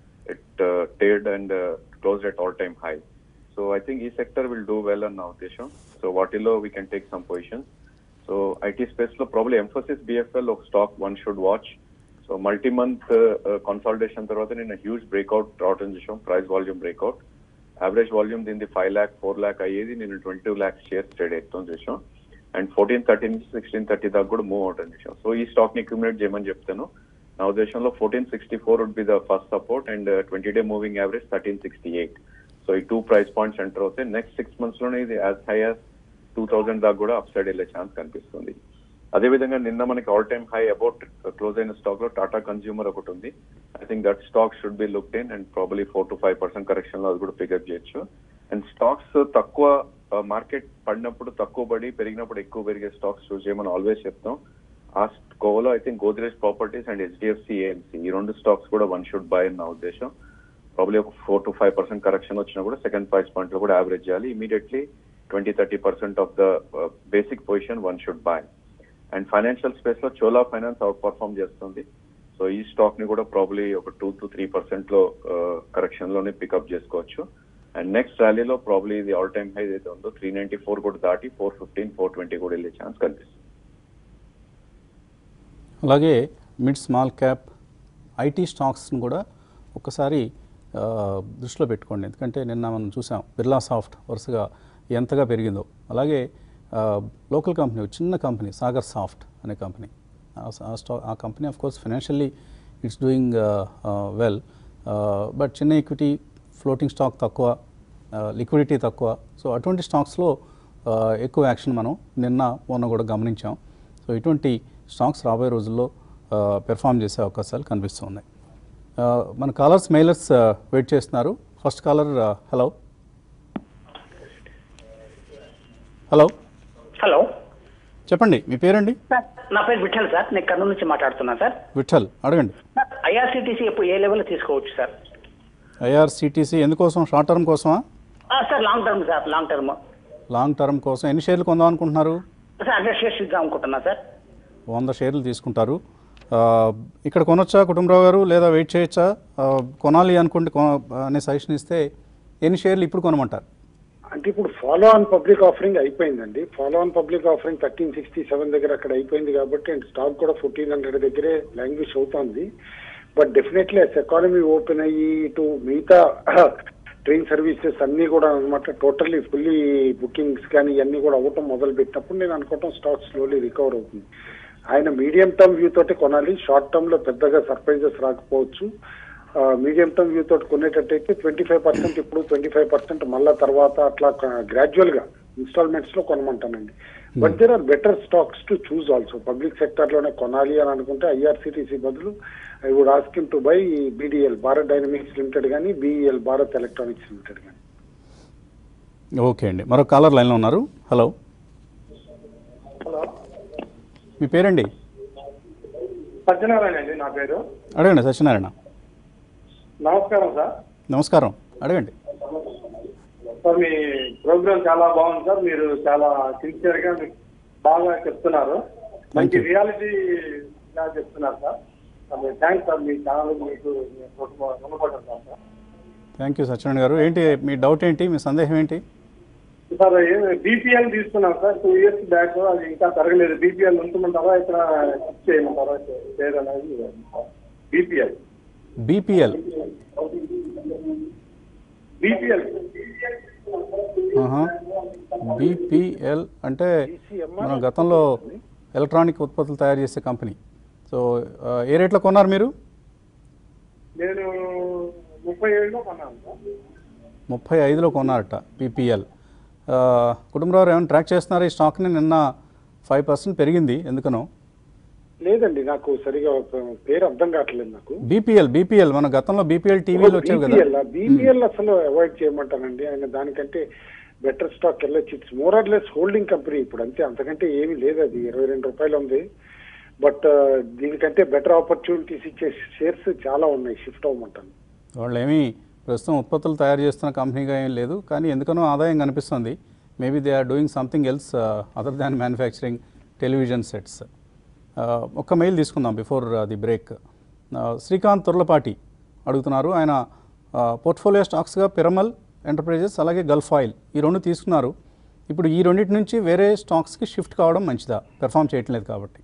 it trade and close at all time high. So I think ఈ సెక్టర్ విల్ డూ వెల్ అని నా ఉద్దేశం. సో వాటిలో we can take some position. So IT space లో ప్రాబ్లీ ఎంఫోసిస్ బిఎఫ్ఎల్ ఒక stock one should watch. So multi month consolidation తర్వాత నిన్న హ్యూజ్ బ్రేక్అవుట్ రావటం చూసాం, price volume breakout. Average volume దీనిది ఫైవ్ ల్యాక్ ఫోర్ ల్యాక్ అయ్యేది నేను twenty two lakhs shares trade అవుతాం చూసాం. అండ్ ఫోర్టీన్ థర్టీ నుంచి సిక్స్టీన్ థర్టీ దాకా కూడా మూవ్ అవుతుంది చూసాం. సో ఈ స్టాక్ ని అక్యుములేట్ చేయమని చెప్తాను. నా ఉద్దేశంలో fourteen sixty four would be the first support and twenty day moving average thirteen sixty eight. So ఈ టూ ప్రైస్ పాయింట్స్ ఎంటర్ అవుతాయి. నెక్స్ట్ సిక్స్ మంత్స్ లోనే ఇది as high as two thousand దాకా కూడా అప్ సైడ్ వెళ్ళే ఛాన్స్ కనిపిస్తుంది. అదేవిధంగా నిన్న మనకి all time high about close అయిన స్టాక్ లో టాటా కన్స్యూమర్ ఒకటి ఉంది. I think that stock should be looked in and probably four to five percent correction లో అది కూడా పికప్ చేయొచ్చు. అండ్ స్టాక్స్ తక్కువ మార్కెట్ పడినప్పుడు తక్కువ పడి పెరిగినప్పుడు ఎక్కువ పెరిగే స్టాక్స్ చూస్ చేయమని ఆల్వేస్ చెప్తాం. ఆ కోవలో I think Godrej properties and HDFC AMC ఈ రెండు స్టాక్స్ కూడా వన్ షుడ్ బై అని నా ఉద్దేశం. ప్రాబ్లీ ఒక four to five percent correction వచ్చినా కూడా సెకండ్ ప్రైస్ పాయింట్ లో కూడా యావరేజ్ చేయాలి. Immediately twenty thirty percent of the basic position one should buy. And financial space లో చోలా ఫైనాన్స్ అవుట్ పర్ఫార్మ్ చేస్తుంది. సో ఈ స్టాక్ ని కూడా ప్రాబ్లీ ఒక టూ టు త్రీ పర్సెంట్ లో కరెక్షన్ లోనే పికప్ చేసుకోవచ్చు. అండ్ నెక్స్ట్ ర్యాలీలో ప్రాబ్లీ ఇది ఆల్ టైమ్ హై ఏదైతే ఉందో త్రీ నైన్టీ ఫోర్ కూడా దాటి ఫోర్ ఫిఫ్టీన్ ఫోర్ ట్వంటీ కూడా వెళ్ళే ఛాన్స్ కనిపిస్తుంది. అలాగే మిడ్ స్మాల్ క్యాప్ ఐటీ స్టాక్స్ని కూడా ఒకసారి దృష్టిలో పెట్టుకోండి. ఎందుకంటే నిన్న మనం చూసాం బిర్లా సాఫ్ట్ వరుసగా ఎంతగా పెరిగిందో. అలాగే లోకల్ కంపెనీ చిన్న కంపెనీ సాగర్ సాఫ్ట్ అనే కంపెనీ, ఆ స్టాక్ ఆ company of course financially it's doing well, but చిన్న ఈక్విటీ, ఫ్లోటింగ్ స్టాక్ తక్కువ, లిక్విడిటీ తక్కువ. సో అటువంటి స్టాక్స్లో ఎక్కువ యాక్షన్ మనం నిన్న మొన్న కూడా గమనించాం. సో ఇటువంటి స్టాక్స్ రాబోయే రోజుల్లో పెర్ఫామ్ చేసే అవకాశాలు కనిపిస్తున్నాయి. మన కాలర్స్ మెయిలర్స్ వెయిట్ చేస్తున్నారు. First caller hello hello hello చెప్పండి, మీ పేరండి? సార్ నా పేరు విఠల్ సార్, నేను కర్నూలు నుంచి మాట్లాడుతున్నాను సార్. విఠల్ అడగండి. ఐఆర్సిటీసీ ఎప్పుడు ఏ లెవెల్లో తీసుకోవచ్చు సార్? ఐఆర్సిటీసీ ఎందుకోసం? షార్ట్ టర్మ్ కోసమా sir? Long term sir, long term. Long term కోసం ఎన్ని షేర్లు కొందాం అనుకుంటున్నారు? సార్ హండ్రెడ్ షేర్స్ ఇద్దాం అనుకుంటున్నా సార్. వంద షేర్లు తీసుకుంటారు. ఇక్కడ కొనొచ్చా కుటుంబరావు గారు, లేదా వెయిట్ చేయొచ్చా? కొనాలి అనుకుంటే అనే సజెషన్ ఇస్తే ఎన్ని షేర్లు ఇప్పుడు కొనమంటారు? అంటే ఇప్పుడు ఫాలో ఆన్ పబ్లిక్ ఆఫరింగ్ అయిపోయిందండి. Follow on public offering thirteen sixty seven దగ్గర అక్కడ అయిపోయింది కాబట్టి అండ్ స్టాక్ కూడా ఫోర్టీన్ హండ్రెడ్ దగ్గరే లాంగ్వేజ్ అవుతుంది. బట్ డెఫినెట్లీ ఎకానమీ ఓపెన్ అయ్యి ఇటు మిగతా ట్రైన్ సర్వీసెస్ అన్ని కూడా అనమాట టోటల్లీ ఫుల్లీ బుకింగ్స్ కానీ ఇవన్నీ కూడా అవ్వటం మొదలు పెట్టినప్పుడు నేను అనుకోవటం స్టాక్ స్లోలీ రికవర్ అవుతుంది. ఆయన మీడియం టర్మ్ వ్యూ తోటి కొనాలి. షార్ట్ టర్మ్ లో పెద్దగా సర్ప్రైజెస్ రాకపోవచ్చు. మీడియం టర్మ్ వ్యూ తోటి కొనేటట్టయితే ట్వంటీ ఫైవ్ పర్సెంట్ ఇప్పుడు ట్వంటీ ఫైవ్ పర్సెంట్ మళ్ళా తర్వాత అట్లా గ్రాడ్యువల్ గా ఇన్స్టాల్మెంట్స్ లో కొనమంటానండి. But there are better stocks to choose also. Public sector లోనే కొనాలి అని అనుకుంటే ఐఆర్సిటీసీ బదులు I would ask him to buy BDL Bharat dynamics limited కానీ బీఈఎల్ భారత్ ఎలక్ట్రానిక్స్ లిమిటెడ్ కానీ. ఓకే అండి, మరో కాలర్ లైన్లో ఉన్నారు. హలో హలో మీ పేరండి? సత్యనారాయణ అండి నా పేరు. అడగండి సత్యనారాయణ. నమస్కారం సార్. నమస్కారం, అడగండి. సార్ మీ ప్రోగ్రామ్ చాలా బాగుంది సార్. మీరు చాలా సిన్సియర్ గా బాగా చెప్తున్నారు. మంచి రియాలిటీ చెప్తున్నారు సార్. Thanks sir. మీ ఛానల్ మీకు రుణపడ్డాను సార్. థ్యాంక్ యూ సత్యనారాయణ గారు. ఏంటి మీ డౌట్ ఏంటి, మీ సందేహం ఏంటి? సార్ బీపీఎల్ తీసుకున్నాం సార్ టూ ఇయర్స్ బ్యాక్, అది ఇంకా జరగలేదు. బీపీఎల్ ఉంటుందంటారా ఇక్కడ ఫిక్స్ చేయమంటారా షేర్ అనేది? బీపీఎల్ బీపీఎల్ బీపీఎల్ బీపీఎల్ అంటే మన గతంలో ఎలక్ట్రానిక్ ఉత్పత్తులు తయారు చేసే కంపెనీ. సో ఏ రేట్లో కొన్నారు మీరు? నేను ముప్పై ఏడులో కొన్నాను సార్. ముప్పై ఐదులో కొన్నారట బీపీఎల్. కుటుంబరావు ఏమైనా ట్రాక్ చేస్తున్నారు ఈ స్టాక్ని? నిన్న ఫైవ్ పర్సెంట్ పెరిగింది, ఎందుకనో? లేదండి, నాకు సరిగా పేరు అర్థం కావట్లేదు నాకు. బీపీఎల్ బీపీఎల్ మన గతంలో బీపీఎల్ టీవీలో వచ్చేవి కదా. బీపీఎల్ అసలు అవాయిడ్ చేయమంటానండి. ఆయన దానికంటే బెటర్ స్టాక్ వెళ్ళొచ్చు. It's more or less holding company ఇప్పుడు అంతే, అంతకంటే ఏమీ లేదు. అది ఇరవై రెండు రూపాయలు ఉంది, బట్ దీనికంటే బెటర్ ఆపర్చునిటీస్ ఇచ్చే షేర్స్ చాలా ఉన్నాయి, షిఫ్ట్ అవ్వమంటాను. వాళ్ళు ఏమీ ప్రస్తుతం ఉత్పత్తులు తయారు చేస్తున్న కంపెనీగా ఏం లేదు, కానీ ఎందుకనో ఆదాయం కనిపిస్తుంది. Maybe they are doing something else other than manufacturing television sets. ఒక్క మెయిల్ తీసుకుందాం before the break. Srikanth Turlapati అడుగుతున్నారు, ఆయన పోర్ట్ఫోలియో స్టాక్స్గా పిరమల్ ఎంటర్ప్రైజెస్ అలాగే గల్ఫ్ ఆయిల్ ఈ రెండు తీసుకున్నారు. ఇప్పుడు ఈ రెండింటి నుంచి వేరే స్టాక్స్కి షిఫ్ట్ కావడం మంచిదా, పెర్ఫామ్ చేయట్లేదు కాబట్టి?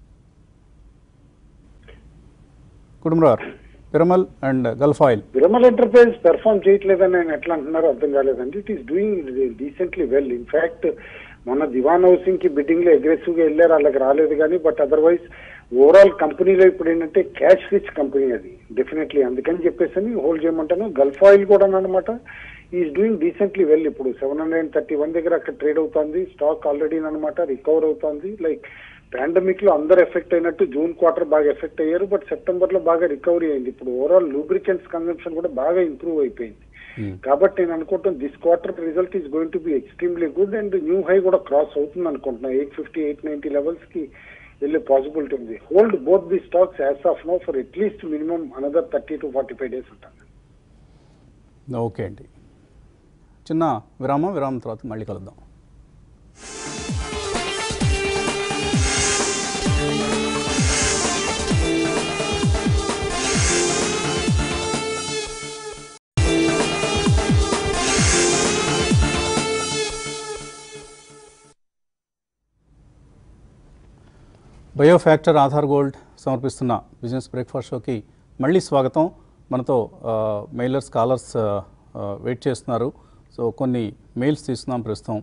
Kutumbarao, Piramal and Gulf oil. Piramal enterprise perform చేయట్లేదని ఆయన ఎట్లా అంటున్నారో అర్థం కాలేదండి. It is doing decently well. In fact మొన్న దివాన్ హౌసింగ్ కి బిడ్డింగ్ లో అగ్రెసివ్ గా వెళ్ళారు, వాళ్ళకి రాలేదు కానీ, బట్ అదర్వైజ్ ఓవరాల్ కంపెనీలో ఇప్పుడు ఏంటంటే క్యాష్ రిచ్ కంపెనీ అది డెఫినెట్లీ, అందుకని చెప్పేసి హోల్డ్ చేయమంటాను. గల్ఫ్ ఆయిల్ కూడా అనమాట ఈజ్ డూయింగ్ డీసెంట్లీ వెల్. ఇప్పుడు seven hundred and thirty one దగ్గర అక్కడ ట్రేడ్ అవుతుంది స్టాక్, ఆల్రెడీ అనమాట రికవర్ అవుతుంది. లైక్ పాండమిక్ లో అందరు ఎఫెక్ట్ అయినట్టు జూన్ క్వార్టర్ బాగా ఎఫెక్ట్ అయ్యారు, బట్ సెప్టెంబర్ లో బాగా రికవరీ అయింది. ఇప్పుడు ఓవరాల్ లూబ్రికెంట్స్ కన్సంప్షన్ కూడా బాగా ఇంప్రూవ్ అయిపోయింది. కాబట్టి నేను అనుకుంటున్నాను this quarter result is going to be extremely good and new high కూడా క్రాస్ అవుతుంది అనుకుంటున్నా. Eight fifty eight ninety levels కి వెళ్ళే పాసిబిలిటీ ఉంది. Hold both the stocks as of now for at least minimum another thirty to forty five days ఉంటాను. ఓకే అండి, చిన్న విరామం, విరామం తర్వాత మళ్ళీ కలుద్దాం. బయోఫ్యాక్టర్ ఆధార్ గోల్డ్ సమర్పిస్తున్న బిజినెస్ బ్రేక్ఫాస్ట్ షోకి మళ్ళీ స్వాగతం. మనతో మెయిలర్స్ కాలర్స్ వెయిట్ చేస్తున్నారు. సో కొన్ని మెయిల్స్ తీసుకున్నాం ప్రస్తుతం.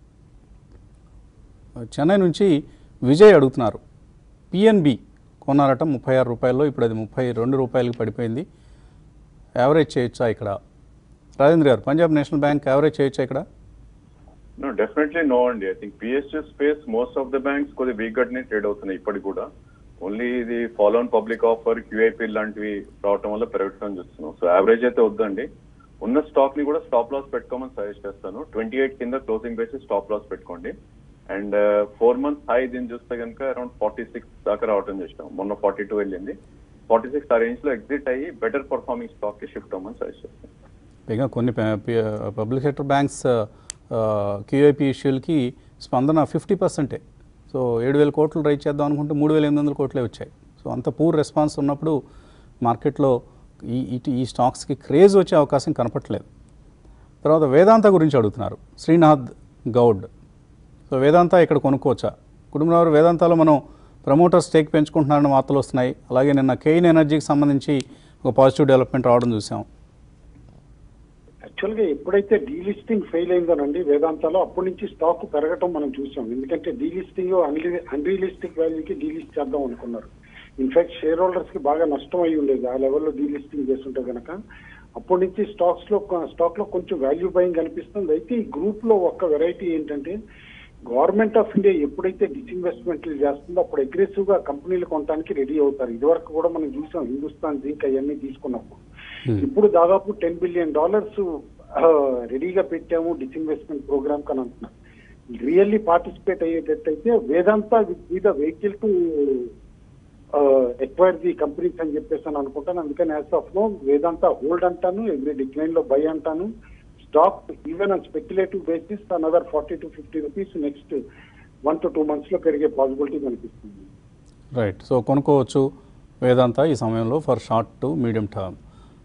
చెన్నై నుంచి విజయ్ అడుగుతున్నారు, పిఎన్బి కొన్నారట ముప్పై ఆరు రూపాయల్లో, ఇప్పుడు అది ముప్పై రెండు రూపాయలకి పడిపోయింది. యావరేజ్ చేయొచ్చా ఇక్కడ? రాజేంద్ర గారు, పంజాబ్ నేషనల్ బ్యాంక్ యావరేజ్ చేయొచ్చా ఇక్కడ? నో, డెఫినెట్లీ నో అండి. I think PSU space most of the banks కొద్దిగా వీక్ గానే ట్రేడ్ అవుతున్నాయి ఇప్పటికి కూడా. ఓన్లీ ఇది follow on public offer, QIP లాంటివి రావడం వల్ల పెరగడం చూస్తున్నాం. సో యావరేజ్ అయితే వద్దండి. ఉన్న స్టాక్ ని కూడా స్టాప్ లాస్ పెట్టుకోమని సజెస్ట్ చేస్తాను. ట్వంటీ ఎయిట్ కింద క్లోజింగ్ బేసిస్ స్టాప్ లాస్ పెట్టుకోండి. అండ్ ఫోర్ మంత్స్ హై దీన్ని చూస్తే కనుక అరౌండ్ ఫార్టీ సిక్స్ దాకా రావడం చేస్తాం. మొన్న ఫార్టీ టూ వెళ్ళింది, ఫార్టీ సిక్స్ ఆ రేంజ్ లో ఎగ్జిట్ అయ్యి బెటర్ పర్ఫార్మింగ్ స్టాక్ కి షిఫ్ట్ అవ్వమని సజెస్ట్ చేస్తాను. పైగా కొన్ని పబ్లిక్ సెక్టర్ బ్యాంక్స్ క్యూఐపీ ఇష్యూలకి స్పందన ఫిఫ్టీ పర్సెంటే. సో ఏడు వేల కోట్లు రైజ్ చేద్దాం అనుకుంటే మూడు వేల ఎనిమిది వందల కోట్లే వచ్చాయి. సో అంత పూర్ రెస్పాన్స్ ఉన్నప్పుడు మార్కెట్లో ఈ ఇటు ఈ స్టాక్స్కి క్రేజ్ వచ్చే అవకాశం కనపట్లేదు. తర్వాత వేదాంత గురించి అడుగుతున్నారు శ్రీనాథ్ గౌడ్. సో వేదాంత ఇక్కడ కొనుక్కోవచ్చా? కుటుంబంలో వేదాంతాలో మనం ప్రమోటర్ స్టేక్ పెంచుకుంటున్నారని వార్తలు వస్తున్నాయి. అలాగే నిన్న కెయిన్ ఎనర్జీకి సంబంధించి ఒక పాజిటివ్ డెవలప్మెంట్ రావడం చూసాం. యాక్చువల్గా ఎప్పుడైతే డీలిస్టింగ్ ఫెయిల్ అయిందోనండి వేదాంతలో, అప్పటి నుంచి స్టాక్ పెరగటం మనం చూసాం. ఎందుకంటే డీలిస్టింగ్ అన్రీ అన్రియలిస్టిక్ వాల్యూకి డీలిస్ట్ చేద్దాం అనుకున్నారు. ఇన్ఫాక్ట్ షేర్ హోల్డర్స్ కి బాగా నష్టం అయి ఉండేది ఆ లెవెల్లో డీలిస్టింగ్ చేస్తుంటే కనుక. అప్పటి నుంచి స్టాక్స్ లో స్టాక్ లో కొంచెం వాల్యూ బయింగ్ కనిపిస్తుంది. అయితే ఈ గ్రూప్ లో ఒక వెరైటీ ఏంటంటే గవర్నమెంట్ ఆఫ్ ఇండియా ఎప్పుడైతే డిస్ఇన్వెస్ట్మెంట్లు చేస్తుందో అప్పుడు అగ్రెసివ్ గా కంపెనీలు కొనడానికి రెడీ అవుతారు. ఇదివరకు కూడా మనం చూసాం హిందుస్థాన్ జింక్ అవన్నీ తీసుకున్నప్పుడు. ఇప్పుడు దాదాపు టెన్ బిలియన్ డాలర్స్ రెడీగా పెట్టాము డిస్ఇన్వెస్ట్మెంట్ ప్రోగ్రామ్ కని అంటున్నారు. రియల్లీ పార్టిసిపేట్ అయ్యేటట్టయితే Vedanta with vehicle to acquire the companies అని చెప్పేసి అని అనుకుంటాను. అందుకని as of now Vedanta hold అంటాను, ఎవ్రీ డిక్లైన్ లో బై అంటాను. Stock even on speculative basis another forty to fifty rupees next one to two months లో పెరిగే పాసిబిలిటీ కనిపిస్తుంది. రైట్, సో కొనుక్కోవచ్చు వేదాంత ఈ సమయంలో for short to medium term.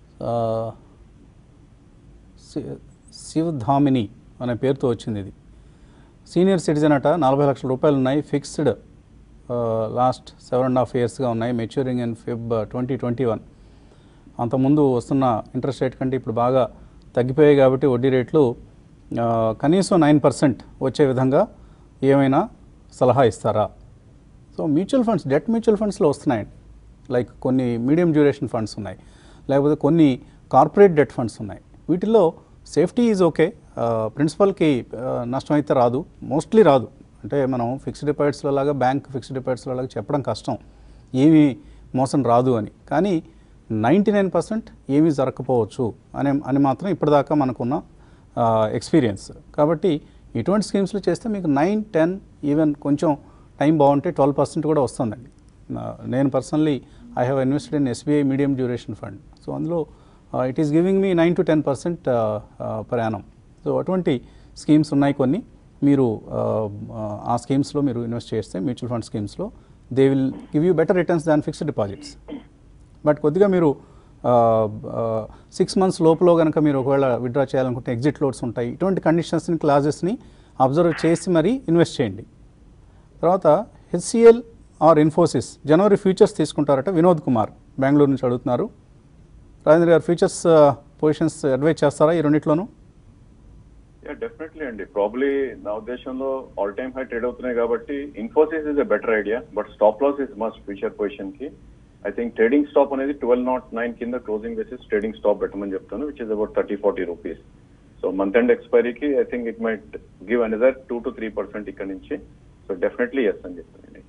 Shivadhamini అనే పేరుతో వచ్చింది ఇది. సీనియర్ సిటిజన్ అట, నలభై లక్షల రూపాయలు ఉన్నాయి, fixed last seven and half ఇయర్స్గా ఉన్నాయి, maturing in Feb twenty twenty one. అంతకుముందు వస్తున్న ఇంట్రెస్ట్ రేట్ కంటే ఇప్పుడు బాగా తగ్గిపోయాయి కాబట్టి వడ్డీ రేట్లు కనీసం నైన్ పర్సెంట్ వచ్చే విధంగా ఏమైనా సలహా ఇస్తారా? So mutual funds, debt mutual ఫండ్స్లో వస్తున్నాయండి. లైక్ కొన్ని మీడియం డ్యూరేషన్ ఫండ్స్ ఉన్నాయి, లేకపోతే కొన్ని కార్పొరేట్ డెట్ ఫండ్స్ ఉన్నాయి. వీటిల్లో సేఫ్టీ ఈజ్ ఓకే, ప్రిన్సిపల్కి నష్టం అయితే రాదు, మోస్ట్లీ రాదు. అంటే మనం ఫిక్స్డ్ డిపాజిట్స్లో లాగా బ్యాంక్ ఫిక్స్డ్ డిపాజిట్స్లో లాగా చెప్పడం కష్టం ఏమీ మోసం రాదు అని. కానీ నైంటీ నైన్ పర్సెంట్ ఏమీ జరగకపోవచ్చు అని అని మాత్రం ఇప్పటిదాకా మనకున్న ఎక్స్పీరియన్స్. కాబట్టి ఇటువంటి స్కీమ్స్లో చేస్తే మీకు నైన్ టెన్ ఈవెన్ కొంచెం టైం బాగుంటే ట్వెల్వ్ పర్సెంట్ కూడా వస్తుందండి. నేను personally I have invested in SBI medium duration fund. So అందులో it is giving me nine to ten percent per annum. So అటువంటి స్కీమ్స్ ఉన్నాయి కొన్ని. మీరు ఆ స్కీమ్స్లో మీరు ఇన్వెస్ట్ చేస్తే మ్యూచువల్ ఫండ్ స్కీమ్స్లో they will give you better returns than fixed deposits. But కొద్దిగా మీరు సిక్స్ మంత్స్ లోపల కనుక మీరు ఒకవేళ విత్డ్రా చేయాలనుకుంటే ఎగ్జిట్ లోడ్స్ ఉంటాయి. ఇటువంటి కండిషన్స్ని క్లాజెస్ని అబ్జర్వ్ చేసి మరీ ఇన్వెస్ట్ చేయండి. తర్వాత హెచ్సిఎల్ ఆర్ ఇన్ఫోసిస్ జనవరి ఫ్యూచర్స్ తీసుకుంటారట. వినోద్ కుమార్ బెంగళూరు నుంచి అడుగుతున్నారు. రాజేంద్ర గారు ఫ్యూచర్స్ పొజిషన్స్ అడ్వైజ్ చేస్తారా ఈ రెండిట్లోనూ? యా డెఫినెట్లీ అండి. ప్రాబ్లీ నా ఉద్దేశంలో ఆల్ టైమ్ హై ట్రేడ్ అవుతున్నాయి కాబట్టి Infosys is a better idea. But stop loss is must future position కి. ఐ థింక్ ట్రేడింగ్ స్టాప్ అనేది ట్వెల్వ్ నాట్ నైన్ కింద క్లోజింగ్ బేసిస్ ట్రేడింగ్ స్టాప్ పెట్టమని చెప్తాను, which is about thirty forty rupees. So month end ఎక్స్పైరీకి I think it might give another two to three percent ఇక్కడ నుంచి. సో డెఫినెట్లీ ఎస్ అని చెప్తానండి.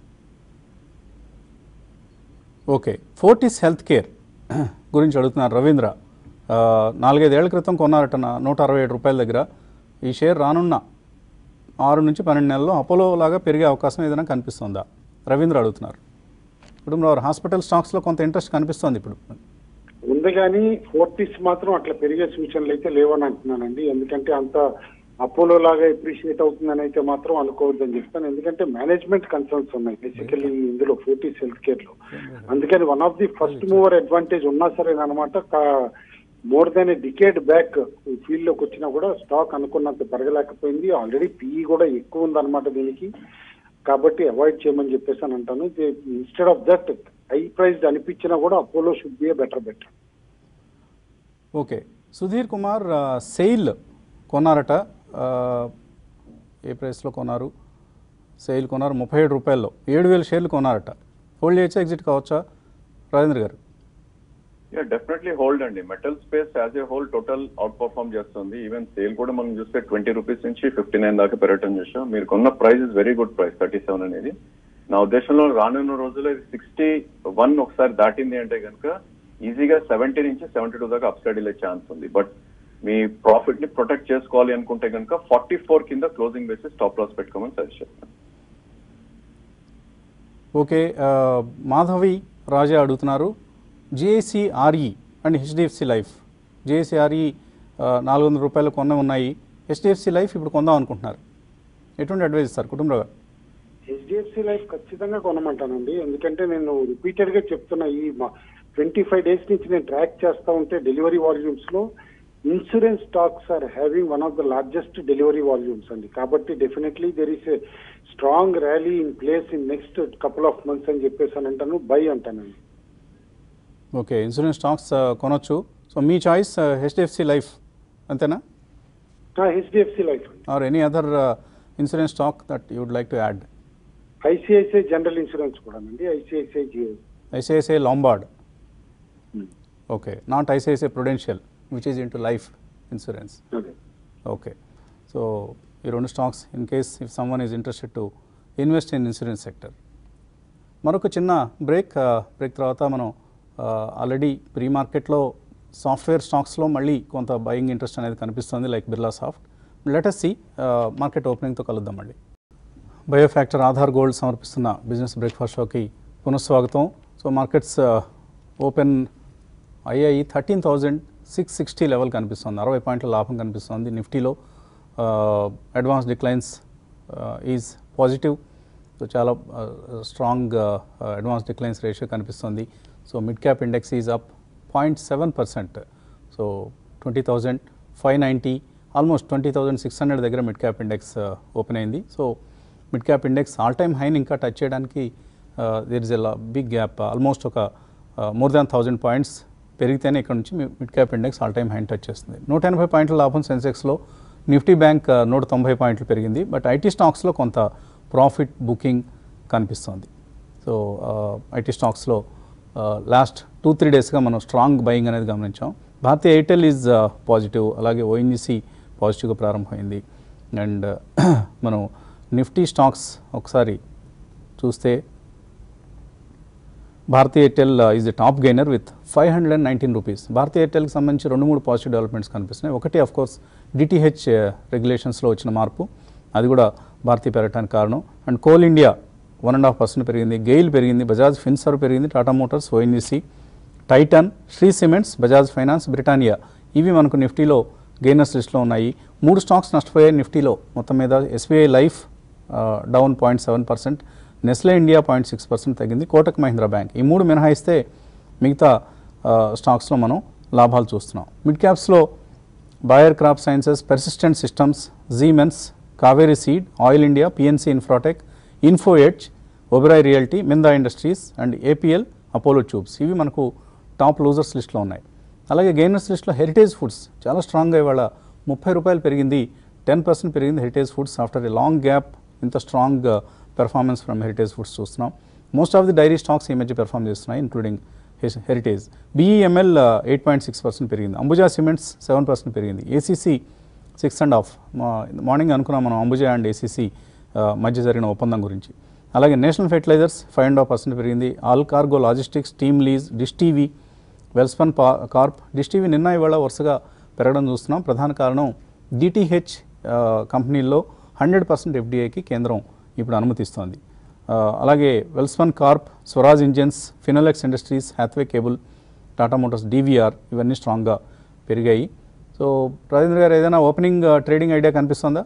ఓకే, ఫోర్టిస్ హెల్త్ కేర్ గురించి అడుగుతున్నారు రవీంద్ర. నాలుగైదేళ్ల క్రితం కొన్నారట నూట అరవై ఏడు రూపాయల దగ్గర. ఈ షేర్ రానున్న ఆరు నుంచి పన్నెండు నెలల్లో అపోలో లాగా పెరిగే అవకాశం ఏదైనా కనిపిస్తుందా? రవీంద్ర అడుగుతున్నారు. ఇప్పుడు హాస్పిటల్ స్టాక్స్లో కొంత ఇంట్రెస్ట్ కనిపిస్తుంది ఇప్పుడు. ఉంది కానీ ఫోర్టీస్ మాత్రం అట్లా పెరిగే సూచనలు అయితే లేవని అంటున్నానండి. ఎందుకంటే అంత అపోలో లాగా ఎప్రిషియేట్ అవుతుందని అయితే మాత్రం అనుకోవద్దని చెప్తాను. ఎందుకంటే మేనేజ్మెంట్ కన్సర్న్స్ ఉన్నాయి బేసికలీ ఇందులో ఫోర్టీస్ హెల్త్ కేర్ లో. అందుకని one of the first mover advantage ఉన్నా సరే అనమాట. More than a decade back ఈ ఫీల్డ్ లోకి వచ్చినా కూడా స్టాక్ అనుకున్నంత పెరగలేకపోయింది. ఆల్రెడీ పీఈ కూడా ఎక్కువ ఉందన్నమాట దీనికి. కాబట్టి అవాయిడ్ చేయమని చెప్పేసి అని అంటాను. Instead of that high price అనిపించినా కూడా Apollo should be a better better. Okay, Sudhir Kumar SAIL కొన్నారట. ఏ ప్రైస్లో కొన్నారు? సెయిల్ కొన్నారు ముప్పై ఏడు రూపాయల్లో. ఏడు వేల షేర్లు కొన్నారట. హోల్డ్ చేయొచ్చా, ఎగ్జిట్ కావచ్చా Rajendra garu? Yeah definitely hold అండి. Metal space as a whole total out perform చేస్తుంది. ఈవెన్ సేల్ కూడా మనం చూస్తే ట్వంటీ రూపీస్ నుంచి ఫిఫ్టీ నైన్ దాకా పెరగటం చేసాం. మీరు కొన్న price is very good price thirty seven అనేది. నా ఉద్దేశంలో రానున్న రోజుల్లో ఇది సిక్స్టీ వన్ ఒకసారి దాటింది అంటే కనుక ఈజీగా సెవెంటీ నుంచి సెవెంటీ టూ దాకా అప్ సైడ్ వెళ్ళే ఛాన్స్ ఉంది. బట్ మీ ప్రాఫిట్ ని ప్రొటెక్ట్ చేసుకోవాలి అనుకుంటే కనుక ఫార్టీ ఫోర్ కింద క్లోజింగ్ బేసిస్ స్టాప్ లాస్ పెట్టుకోమని సజెస్ట్ చేస్తాను. ఓకే, మాధవి రాజా అడుగుతున్నారు. జేసీఆర్ఈ అండ్ హెచ్డిఎఫ్సి లైఫ్. జేసీఆర్ఈ నాలుగు వందల రూపాయలు కొన్న ఉన్నాయి. హెచ్డిఎఫ్సి లైఫ్ ఇప్పుడు కొందాం అనుకుంటున్నారు. ఎటువంటి అడ్వైజ్ ఇస్తారు కుటుంబరావు గారు? హెచ్డిఎఫ్సి లైఫ్ ఖచ్చితంగా కొనమంటానండి. ఎందుకంటే నేను రిపీటెడ్ గా చెప్తున్నా, ఈ ట్వంటీ ఫైవ్ డేస్ నుంచి నేను ట్రాక్ చేస్తా ఉంటే డెలివరీ వాల్యూమ్స్ లో insurance stocks are having one of the largest delivery volumes అండి. కాబట్టి definitely there is a strong rally in place in next couple of months అని చెప్పేసి అని అంటాను. బై అంటానండి. ఓకే, ఇన్సూరెన్స్ స్టాక్స్ కొనొచ్చు. సో మీ చాయిస్ హెచ్డిఎఫ్సి లైఫ్ అంతేనా? HDFC life or any other insurance stock that you would like to add? ICICI general insurance కూడా అండి. ICICI ICICI Lombard. Okay, not ICICI prudential which is into life insurance. Okay, so ఈ రెండు stocks in case if someone is interested to invest in insurance sector. మరొక చిన్న బ్రేక్. బ్రేక్ తర్వాత మనం ఆల్రెడీ ప్రీ మార్కెట్లో సాఫ్ట్వేర్ స్టాక్స్లో మళ్ళీ కొంత బయింగ్ ఇంట్రెస్ట్ అనేది కనిపిస్తుంది, like Birlasoft. Let us see market ఓపెనింగ్తో కలుద్దాం మళ్ళీ. బయోఫ్యాక్టర్ ఆధార్ గోల్డ్ సమర్పిస్తున్న బిజినెస్ బ్రేక్ఫాస్ట్ షోకి పునఃస్వాగతం. సో మార్కెట్స్ ఓపెన్ అయ్యాయి thirteen thousand six sixty level కనిపిస్తుంది. అరవై పాయింట్ల లాభం కనిపిస్తుంది. నిఫ్టీలో advance declines is positive. So చాలా స్ట్రాంగ్ అడ్వాన్స్ డిక్లైన్స్ రేషియో కనిపిస్తుంది. So mid cap index is up point seven percent. So twenty thousand five ninety almost twenty thousand six hundred దగ్గర మిడ్ క్యాప్ ఇండెక్స్ ఓపెన్ అయింది. So mid cap index all time హైని ఇంకా టచ్ చేయడానికి there is a big gap. Almost ఒక మోర్ దాన్ థౌజండ్ పాయింట్స్ పెరిగితేనే ఇక్కడ నుంచి mid cap index all time హైని టచ్ చేస్తుంది. నూట ఎనభై పాయింట్ల లాభం సెన్సెక్స్లో. నిఫ్టీ బ్యాంక్ నూట తొంభై పాయింట్లు పెరిగింది. బట్ ఐటీ స్టాక్స్లో కొంత ప్రాఫిట్ బుకింగ్ కనిపిస్తుంది. సో ఐటీ స్టాక్స్లో లాస్ట్ టూ త్రీ డేస్గా మనం స్ట్రాంగ్ బయింగ్ అనేది గమనించాం. Bharti Airtel is positive. అలాగే ఓఎన్జీసీ పాజిటివ్గా ప్రారంభమైంది. అండ్ మనం నిఫ్టీ స్టాక్స్ ఒకసారి చూస్తే Bharti Airtel is the top gainer with five hundred and nineteen rupees. Bharti ఎయిర్టెల్కి సంబంధించి రెండు మూడు పాజిటివ్ డెవలప్మెంట్స్ కనిపిస్తున్నాయి. ఒకటి ఆఫ్ కోర్స్ డిటిహెచ్ రెగ్యులేషన్స్లో వచ్చిన మార్పు, అది కూడా భారతీ పెరగడానికి కారణం. And Coal India one and half percent పెరిగింది, గెయిల్ పెరిగింది, బజాజ్ ఫిన్సర్వ్ పెరిగింది, Tata Motors, ONGC, Titan, Shree cements, Bajaj finance, Britannia ఇవి మనకు నిఫ్టీలో గెయినర్స్ లిస్ట్లో ఉన్నాయి. మూడు స్టాక్స్ నష్టపోయాయి నిఫ్టీలో మొత్తం మీద. SBI life down point seven percent, Nestle India point six percent తగ్గింది, కోటక్ మహీంద్రా బ్యాంక్. ఈ మూడు మినహాయిస్తే మిగతా స్టాక్స్లో మనం లాభాలు చూస్తున్నాం. మిడ్ క్యాప్స్లో Bayer crop sciences, Persistent systems, Siemens, Kaveri seed, oil India, PNC Infratech, Info Edge, Oberoi Realty, Minda industries and APL, Apollo tubes ఇవి మనకు టాప్ లూజర్స్ లిస్ట్లో ఉన్నాయి. అలాగే గెయినర్స్ లిస్ట్లో హెరిటేజ్ ఫుడ్స్ చాలా స్ట్రాంగ్గా ఇవాళ ముప్పై రూపాయలు పెరిగింది, టెన్ పర్సెంట్ పెరిగింది Heritage Foods. After a long gap ఇంత strong performance from Heritage Foods చూస్తున్నాం. Most of the dairy stocks ఈ మధ్య పెర్ఫార్మ్ చేస్తున్నాయి, including Heritage. BEML eight point six percent పెరిగింది, అంబుజా సిమెంట్స్ సెవెన్ పర్సెంట్ పెరిగింది, ACC six and half. Morning అనుకున్నాం మనం అంబుజా అండ్ ఏసీసీ మధ్య జరిగిన ఒప్పందం గురించి. అలాగే National Fertilizers five and half percent పెరిగింది, all cargo logistics, team lease, dish TV, Welspun corp. Dish TV నిన్న ఇవాళ వరుసగా పెరగడం చూస్తున్నాం. ప్రధాన కారణం డిటిహెచ్ కంపెనీల్లో హండ్రెడ్ పర్సెంట్ ఎఫ్డీఐకి కేంద్రం ఇప్పుడు అనుమతిస్తోంది. అలాగే Welspun corp, Swaraj engines, Finolex industries, Hathway cable, Tata Motors, DVR ఇవన్నీ స్ట్రాంగ్గా పెరిగాయి. సో రాజేంద్ర గారు ఏదైనా ఓపెనింగ్ ట్రేడింగ్ ఐడియా కనిపిస్తుందా?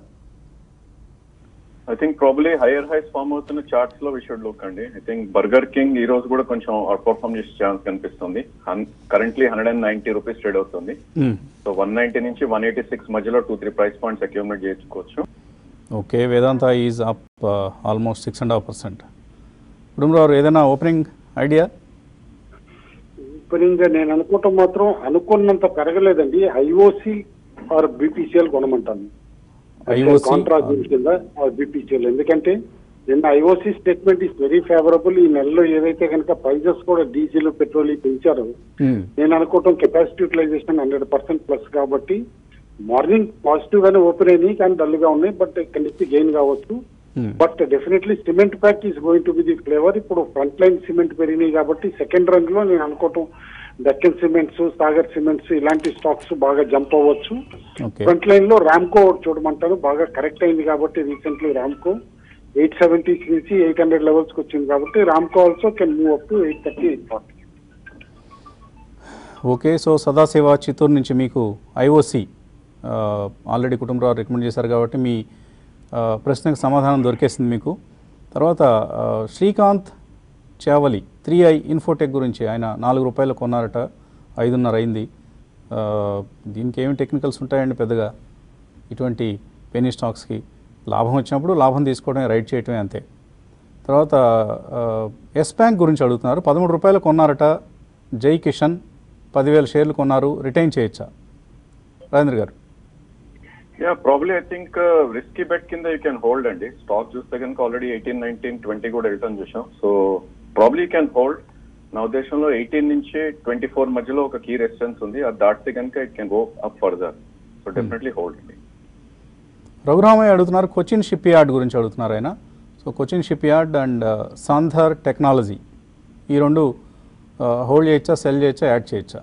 I think probably higher highs form అవుతున్న చార్ట్స్ లో వి షుడ్ లుక్ అండి. ఐ థింక్ బర్గర్ కింగ్ ఈ రోజు కూడా కొంచెం అవుట్ పర్ఫార్మ్ చేసే ఛాన్స్ కనిపిస్తుంది. Currently hundred and ninety rupees trade అవుతుంది. సో వన్ నైన్టీ నుంచి వన్ ఎయిటీ సిక్స్ మధ్యలో two three price points accumulate చేసుకోవచ్చు. Okay, Vedanta is up almost six and half percent. Kutumbarao ఏదైనా ఓపెనింగ్ ఐడియా? ఓపెనింగ్ నేను అనుకోవటం మాత్రం అనుకున్నంత పెరగలేదండి. ఐఓసి ఆర్ బీపీసీఎల్ కొనమంటాను, కాంట్రాక్ట్ కింద బీపీసీఎల్. ఎందుకంటే నిన్న IOC statement is very favourable. ఈ నెలలో ఏదైతే కనుక ప్రైజెస్ కూడా డీజిల్, పెట్రోల్ పెంచారో నేను అనుకోవటం capacity utilisation hundred percent plus కాబట్టి మార్నింగ్ పాజిటివ్ గానే ఓపెన్ అయినాయి, కానీ డల్ గా ఉన్నాయి. బట్ ఇక్కడి నుంచి గెయిన్ కావచ్చు. But definitely cement pack is going to be the flavour. ఇప్పుడు ఫ్రంట్ లైన్ సిమెంట్ పెరిగినాయి కాబట్టి సెకండ్ రన్ లో నేను అనుకోవటం దక్కన్ సిమెంట్స్, సాగర్ సిమెంట్స్ ఇలాంటి స్టాక్స్ బాగా జంప్ అవ్వచ్చు. ఫ్రంట్ లైన్ లో రామ్కో చూడమంటారు, బాగా కరెక్ట్ అయింది కాబట్టి రీసెంట్లీ రామ్కో ఎయిట్ సెవెంటీ నుంచి ఎయిట్ హండ్రెడ్ లెవెల్స్ కి వచ్చింది కాబట్టి Ramco also can move up to eight thirty eight forty. Okay, so Sadashiva Chittoor నుంచి మీకు ఐఓసి ఆల్రెడీ కుటుంబరావు రికమెండ్ చేశారు కాబట్టి మీ ప్రశ్నకు సమాధానం దొరికేసింది మీకు. తర్వాత Srikanth Chavali three I Infotech గురించి ఆయన నాలుగు రూపాయలు కొన్నారట, ఐదున్నర అయింది. దీనికి ఏమి టెక్నికల్స్ ఉంటాయండి పెద్దగా? ఇటువంటి పెనీ స్టాక్స్కి లాభం వచ్చినప్పుడు లాభం తీసుకోవడమే, రైట్ చేయటమే అంతే. తర్వాత ఎస్ బ్యాంక్ గురించి అడుగుతున్నారు, పదమూడు రూపాయలు కొన్నారట జై కిషన్, పదివేల షేర్లు కొన్నారు, రిటైన్ చేయొచ్చా Rajendra garu? Yeah probably I think risky bet కింద యూ కెన్ హోల్డ్ అండి. స్టాక్ చూస్తే కనుక ఆల్రెడీ ఎయిటీన్ నైన్టీన్ ట్వంటీ కూడా రిటర్న్ చూసాం. So probably you can hold. నా ఉద్దేశంలో ఎయిటీన్ నుంచి ట్వంటీ ఫోర్ మధ్యలో ఒక కీ రెసిస్టెన్స్ ఉంది, అది దాటితే కనుక it can go up further. So definitely hold అండి. రఘురామయ్య అడుగుతున్నారు కొచ్చిన్ షిప్ యార్డ్ గురించి అడుగుతున్నారు ఆయన. So Cochin shipyard and Sandhar technology ఈ రెండు హోల్డ్ చేయొచ్చా, సెల్ చేయొచ్చా, యాడ్ చేయొచ్చా?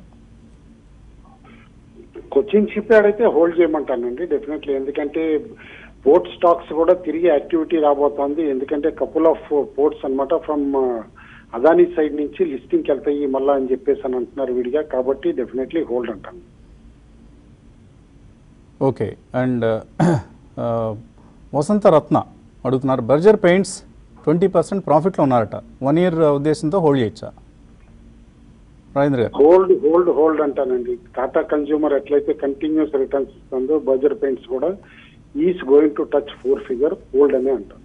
కొచ్చిన్ షిప్ యార్డ్ అయితే హోల్డ్ చేయమంటానండి డెఫినెట్లీ. ఎందుకంటే పోర్ట్ స్టాక్స్ కూడా తిరిగి యాక్టివిటీ రాబోతోంది. ఎందుకంటే కపుల్ ఆఫ్ పోర్ట్స్ అనమాట ఫ్రమ్ అదానీ సైడ్ నుంచి లిస్టింగ్కి వెళ్తాయి మళ్ళా అని చెప్పేసి అని అంటున్నారు విడిగా, కాబట్టి డెఫినెట్లీ హోల్డ్ అంటాను. ఓకే, అండ్ వసంత రత్న అడుగుతున్నారు బర్జర్ పెయింట్స్ ట్వంటీ పర్సెంట్ ప్రాఫిట్లో ఉన్నారట, వన్ ఇయర్ ఉద్దేశంతో హోల్డ్ చేయొచ్చా Rajendra garu? Hold hold hold అంటానండి. టాటా కన్స్యూమర్ ఎట్లయితే కంటిన్యూస్ రిటర్న్స్ ఇస్తుందో బర్జర్ పెయింట్స్ కూడా is going to touch four figure, hold అనే అంటాను.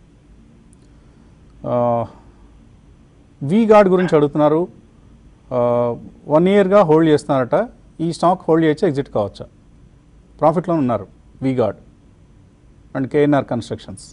వి గార్డ్ గురించి అడుగుతున్నారు, వన్ ఇయర్గా హోల్డ్ చేస్తున్నారట, ఈ స్టాక్ హోల్డ్ చేయొచ్చా, ఎగ్జిట్ కావచ్చా? ప్రాఫిట్లో ఉన్నారు V guard and KNR constructions.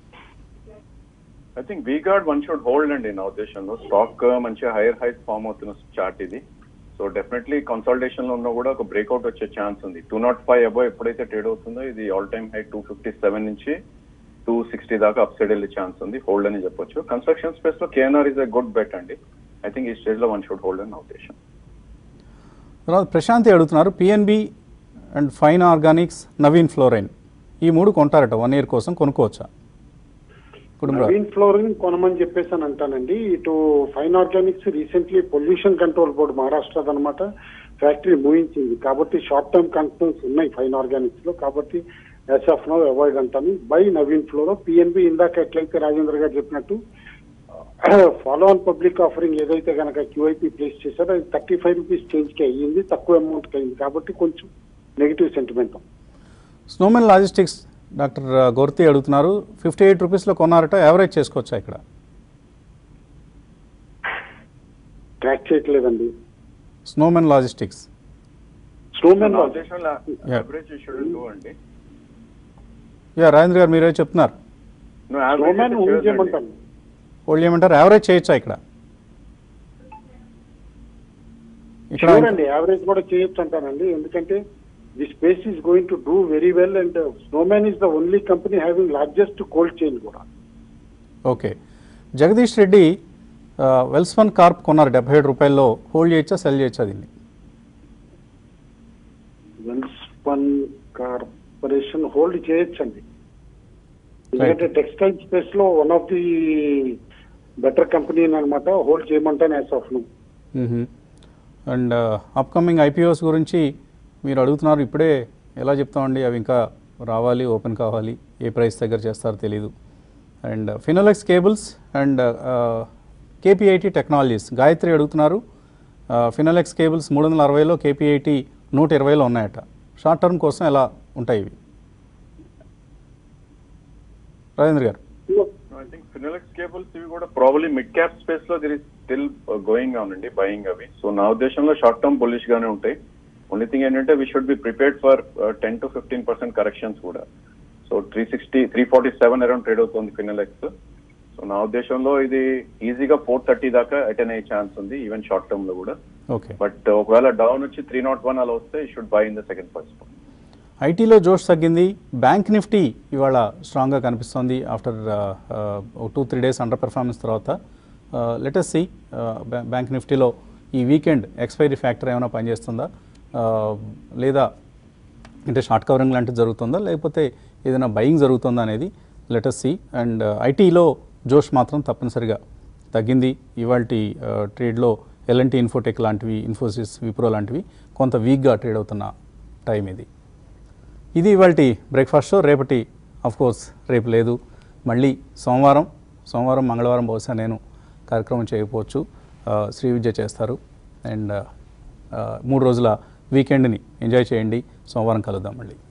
I think V guard one should hold అండి నా ఉద్దేశంలో. స్టాక్ మంచిగా హైయర్ హైస్ ఫామ్ అవుతున్న చార్ట్ ఇది. సో సో డెఫినెట్లీ కన్సల్టేషన్ లో ఉన్నా కూడా ఒక బ్రేక్అవుట్ వచ్చే ఛాన్స్ ఉంది. టూ నాట్ ఫైవ్ అబో ఎప్పుడైతే ట్రేడ్ అవుతుందో ఇది all time high two fifty seven నుంచి టూ సిక్స్టీ దాకా అప్ సైడ్ వెళ్ళే ఛాన్స్ ఉంది. హోల్డ్ అని చెప్పొచ్చు. కన్స్ట్రక్షన్ స్పేస్ లో KNR is a good bet అండి. ఐ థింక్ ఈ స్టేజ్ లో వన్ షుడ్ హోల్డ్ అని నా ఉద్దేశం. తర్వాత ప్రశాంతి అడుగుతున్నారు, PNB and Fine Organics, Navin Fluorine ఈ మూడు కొంటారట వన్ ఇయర్ కోసం, కొనుక్కోవచ్చా? నవీన్ ఫ్లోరిన్ కొనమని చెప్పేసి అని అంటానండి. ఇటు Fine Organics recently pollution control board Maharashtra అనమాట ఫ్యాక్టరీ మూయించింది, కాబట్టి షార్ట్ టర్మ్ కన్సర్న్స్ ఉన్నాయి ఫైన్ ఆర్గానిక్స్ లో, కాబట్టి యాజ్ ఆఫ్ నౌ అవాయిడ్ అంటాను. Buy Navin fluoro. పిఎన్బి ఇందాక ఎట్లయితే రాజేంద్ర గారు చెప్పినట్టు ఫాలో ఆన్ పబ్లిక్ ఆఫరింగ్ ఏదైతే కనుక క్యూఐపీ ప్లేస్ చేశారో అది థర్టీ ఫైవ్ రూపీస్ చేంజ్ కి అయ్యింది, తక్కువ అమౌంట్ కి అయింది, కాబట్టి కొంచెం negative sentiment. Snowman Logistics doctor Gorti అడుగుతున్నారు, ఫిఫ్టీ ఎయిట్ రూపీస్లో కొన్నారట, యావరేజ్ చేసుకోవచ్చా ఇక్కడ? ట్రాక్ చేయట్లేదండి. Snowman Logistics Snowman yeah Rajendra garu మీరే చెప్తున్నారు. స్నోమెన్ హోల్డ్ చేయమంటాను. హోల్డ్ చేయమంటారు, యావరేజ్ చేయొచ్చా ఇక్కడ? ఇక్కడ అండి యావరేజ్ కూడా చేయొచ్చు అంటానండి, ఎందుకంటే the space is going to do very well and uh, Snowman is the only company having largest cold chain కూడా. ఓకే, జగదీష్ రెడ్డి వెల్స్పన్ కార్ప్ కొన్నారు డెబ్బై ఏడు రూపాయల్లో, హోల్డ్ చేయొచ్చా సెల్ చేయొచ్చా దీన్ని? వెల్స్పన్ కార్పొరేషన్ హోల్డ్ చేయొచ్చండి, ఎందుకంటే టెక్స్టైల్ స్పేస్ లో one of the better company అనమాట. హోల్డ్ చేయమంటాను as of now. And upcoming IPOs గురించి మీరు అడుగుతున్నారు, ఇప్పుడే ఎలా చెప్తామండి, అవి ఇంకా రావాలి, ఓపెన్ కావాలి, ఏ ప్రైస్ దగ్గర చేస్తారో తెలీదు. And Finolex Cables and KPIT Technologies Gayatri అడుగుతున్నారు, ఫినోలెక్స్ కేబుల్స్ మూడు వందల అరవైలో కేపీఐటీ నూట ఇరవైలో ఉన్నాయట, షార్ట్ టర్మ్ కోసం ఎలా ఉంటాయి ఇవి? రాజేంద్ర గారు. ఐ థింక్ ఫినోలెక్స్ కేబుల్స్ ఇవి కూడా ప్రాబబ్లీ మిడ్ క్యాప్ స్పేస్ లో there is still going on అండి, బయింగ్ అవి. సో నా ఉద్దేశంలో షార్ట్ టర్మ్ బుల్లిష్ గానే ఉంటాయి. ఓన్లీ థింగ్ ఏంటంటే we should be prepared for ten to fifteen percent corrections కూడా. So three sixty three forty seven around trade అవుతుంది ఫినోలెక్స్. సో నా ఉద్దేశంలో ఇది ఈజీగా ఫోర్ థర్టీ దాకా అటెన్ అయ్యే ఛాన్స్ ఉంది ఈవెన్ షార్ట్ టర్మ్ లో కూడా. ఓకే, బట్ ఒకవేళ డౌన్ వచ్చి త్రీ నాట్ వన్ అలా వస్తే should buy in the second first. ఐటీలో జోష్ తగ్గింది, బ్యాంక్ నిఫ్టీ ఇవాళ స్ట్రాంగ్గా కనిపిస్తుంది after two three days underperformance తర్వాత. లెటస్ సి బ్యాంక్ నిఫ్టీలో ఈ వీకెండ్ ఎక్స్పైరీ ఫ్యాక్టర్ ఏమైనా పనిచేస్తుందా, లేదా అంటే షార్ట్ కవరింగ్ లాంటిది జరుగుతుందా, లేకపోతే ఏదైనా బయింగ్ జరుగుతుందా అనేది లెటస్ సి. అండ్ ఐటీలో జోష్ మాత్రం తప్పనిసరిగా తగ్గింది ఇవాల్టి ట్రేడ్లో. ఎల్ఎన్టీ ఇన్ఫోటెక్ లాంటివి, ఇన్ఫోసిస్, విప్రో లాంటివి కొంత వీక్గా ట్రేడ్ అవుతున్న టైం ఇది. ఇది ఇవాల్టి బ్రేక్ఫాస్ట్ షో. రేపటి అఫ్కోర్స్ రేపు లేదు, మళ్ళీ సోమవారం సోమవారం మంగళవారం బహుశా నేను కార్యక్రమం చేయకపోవచ్చు, శ్రీ విద్య చేస్తారు. అండ్ మూడు రోజుల వీకెండ్ని ఎంజాయ్ చేయండి. సోమవారం కలుద్దాం మళ్ళీ.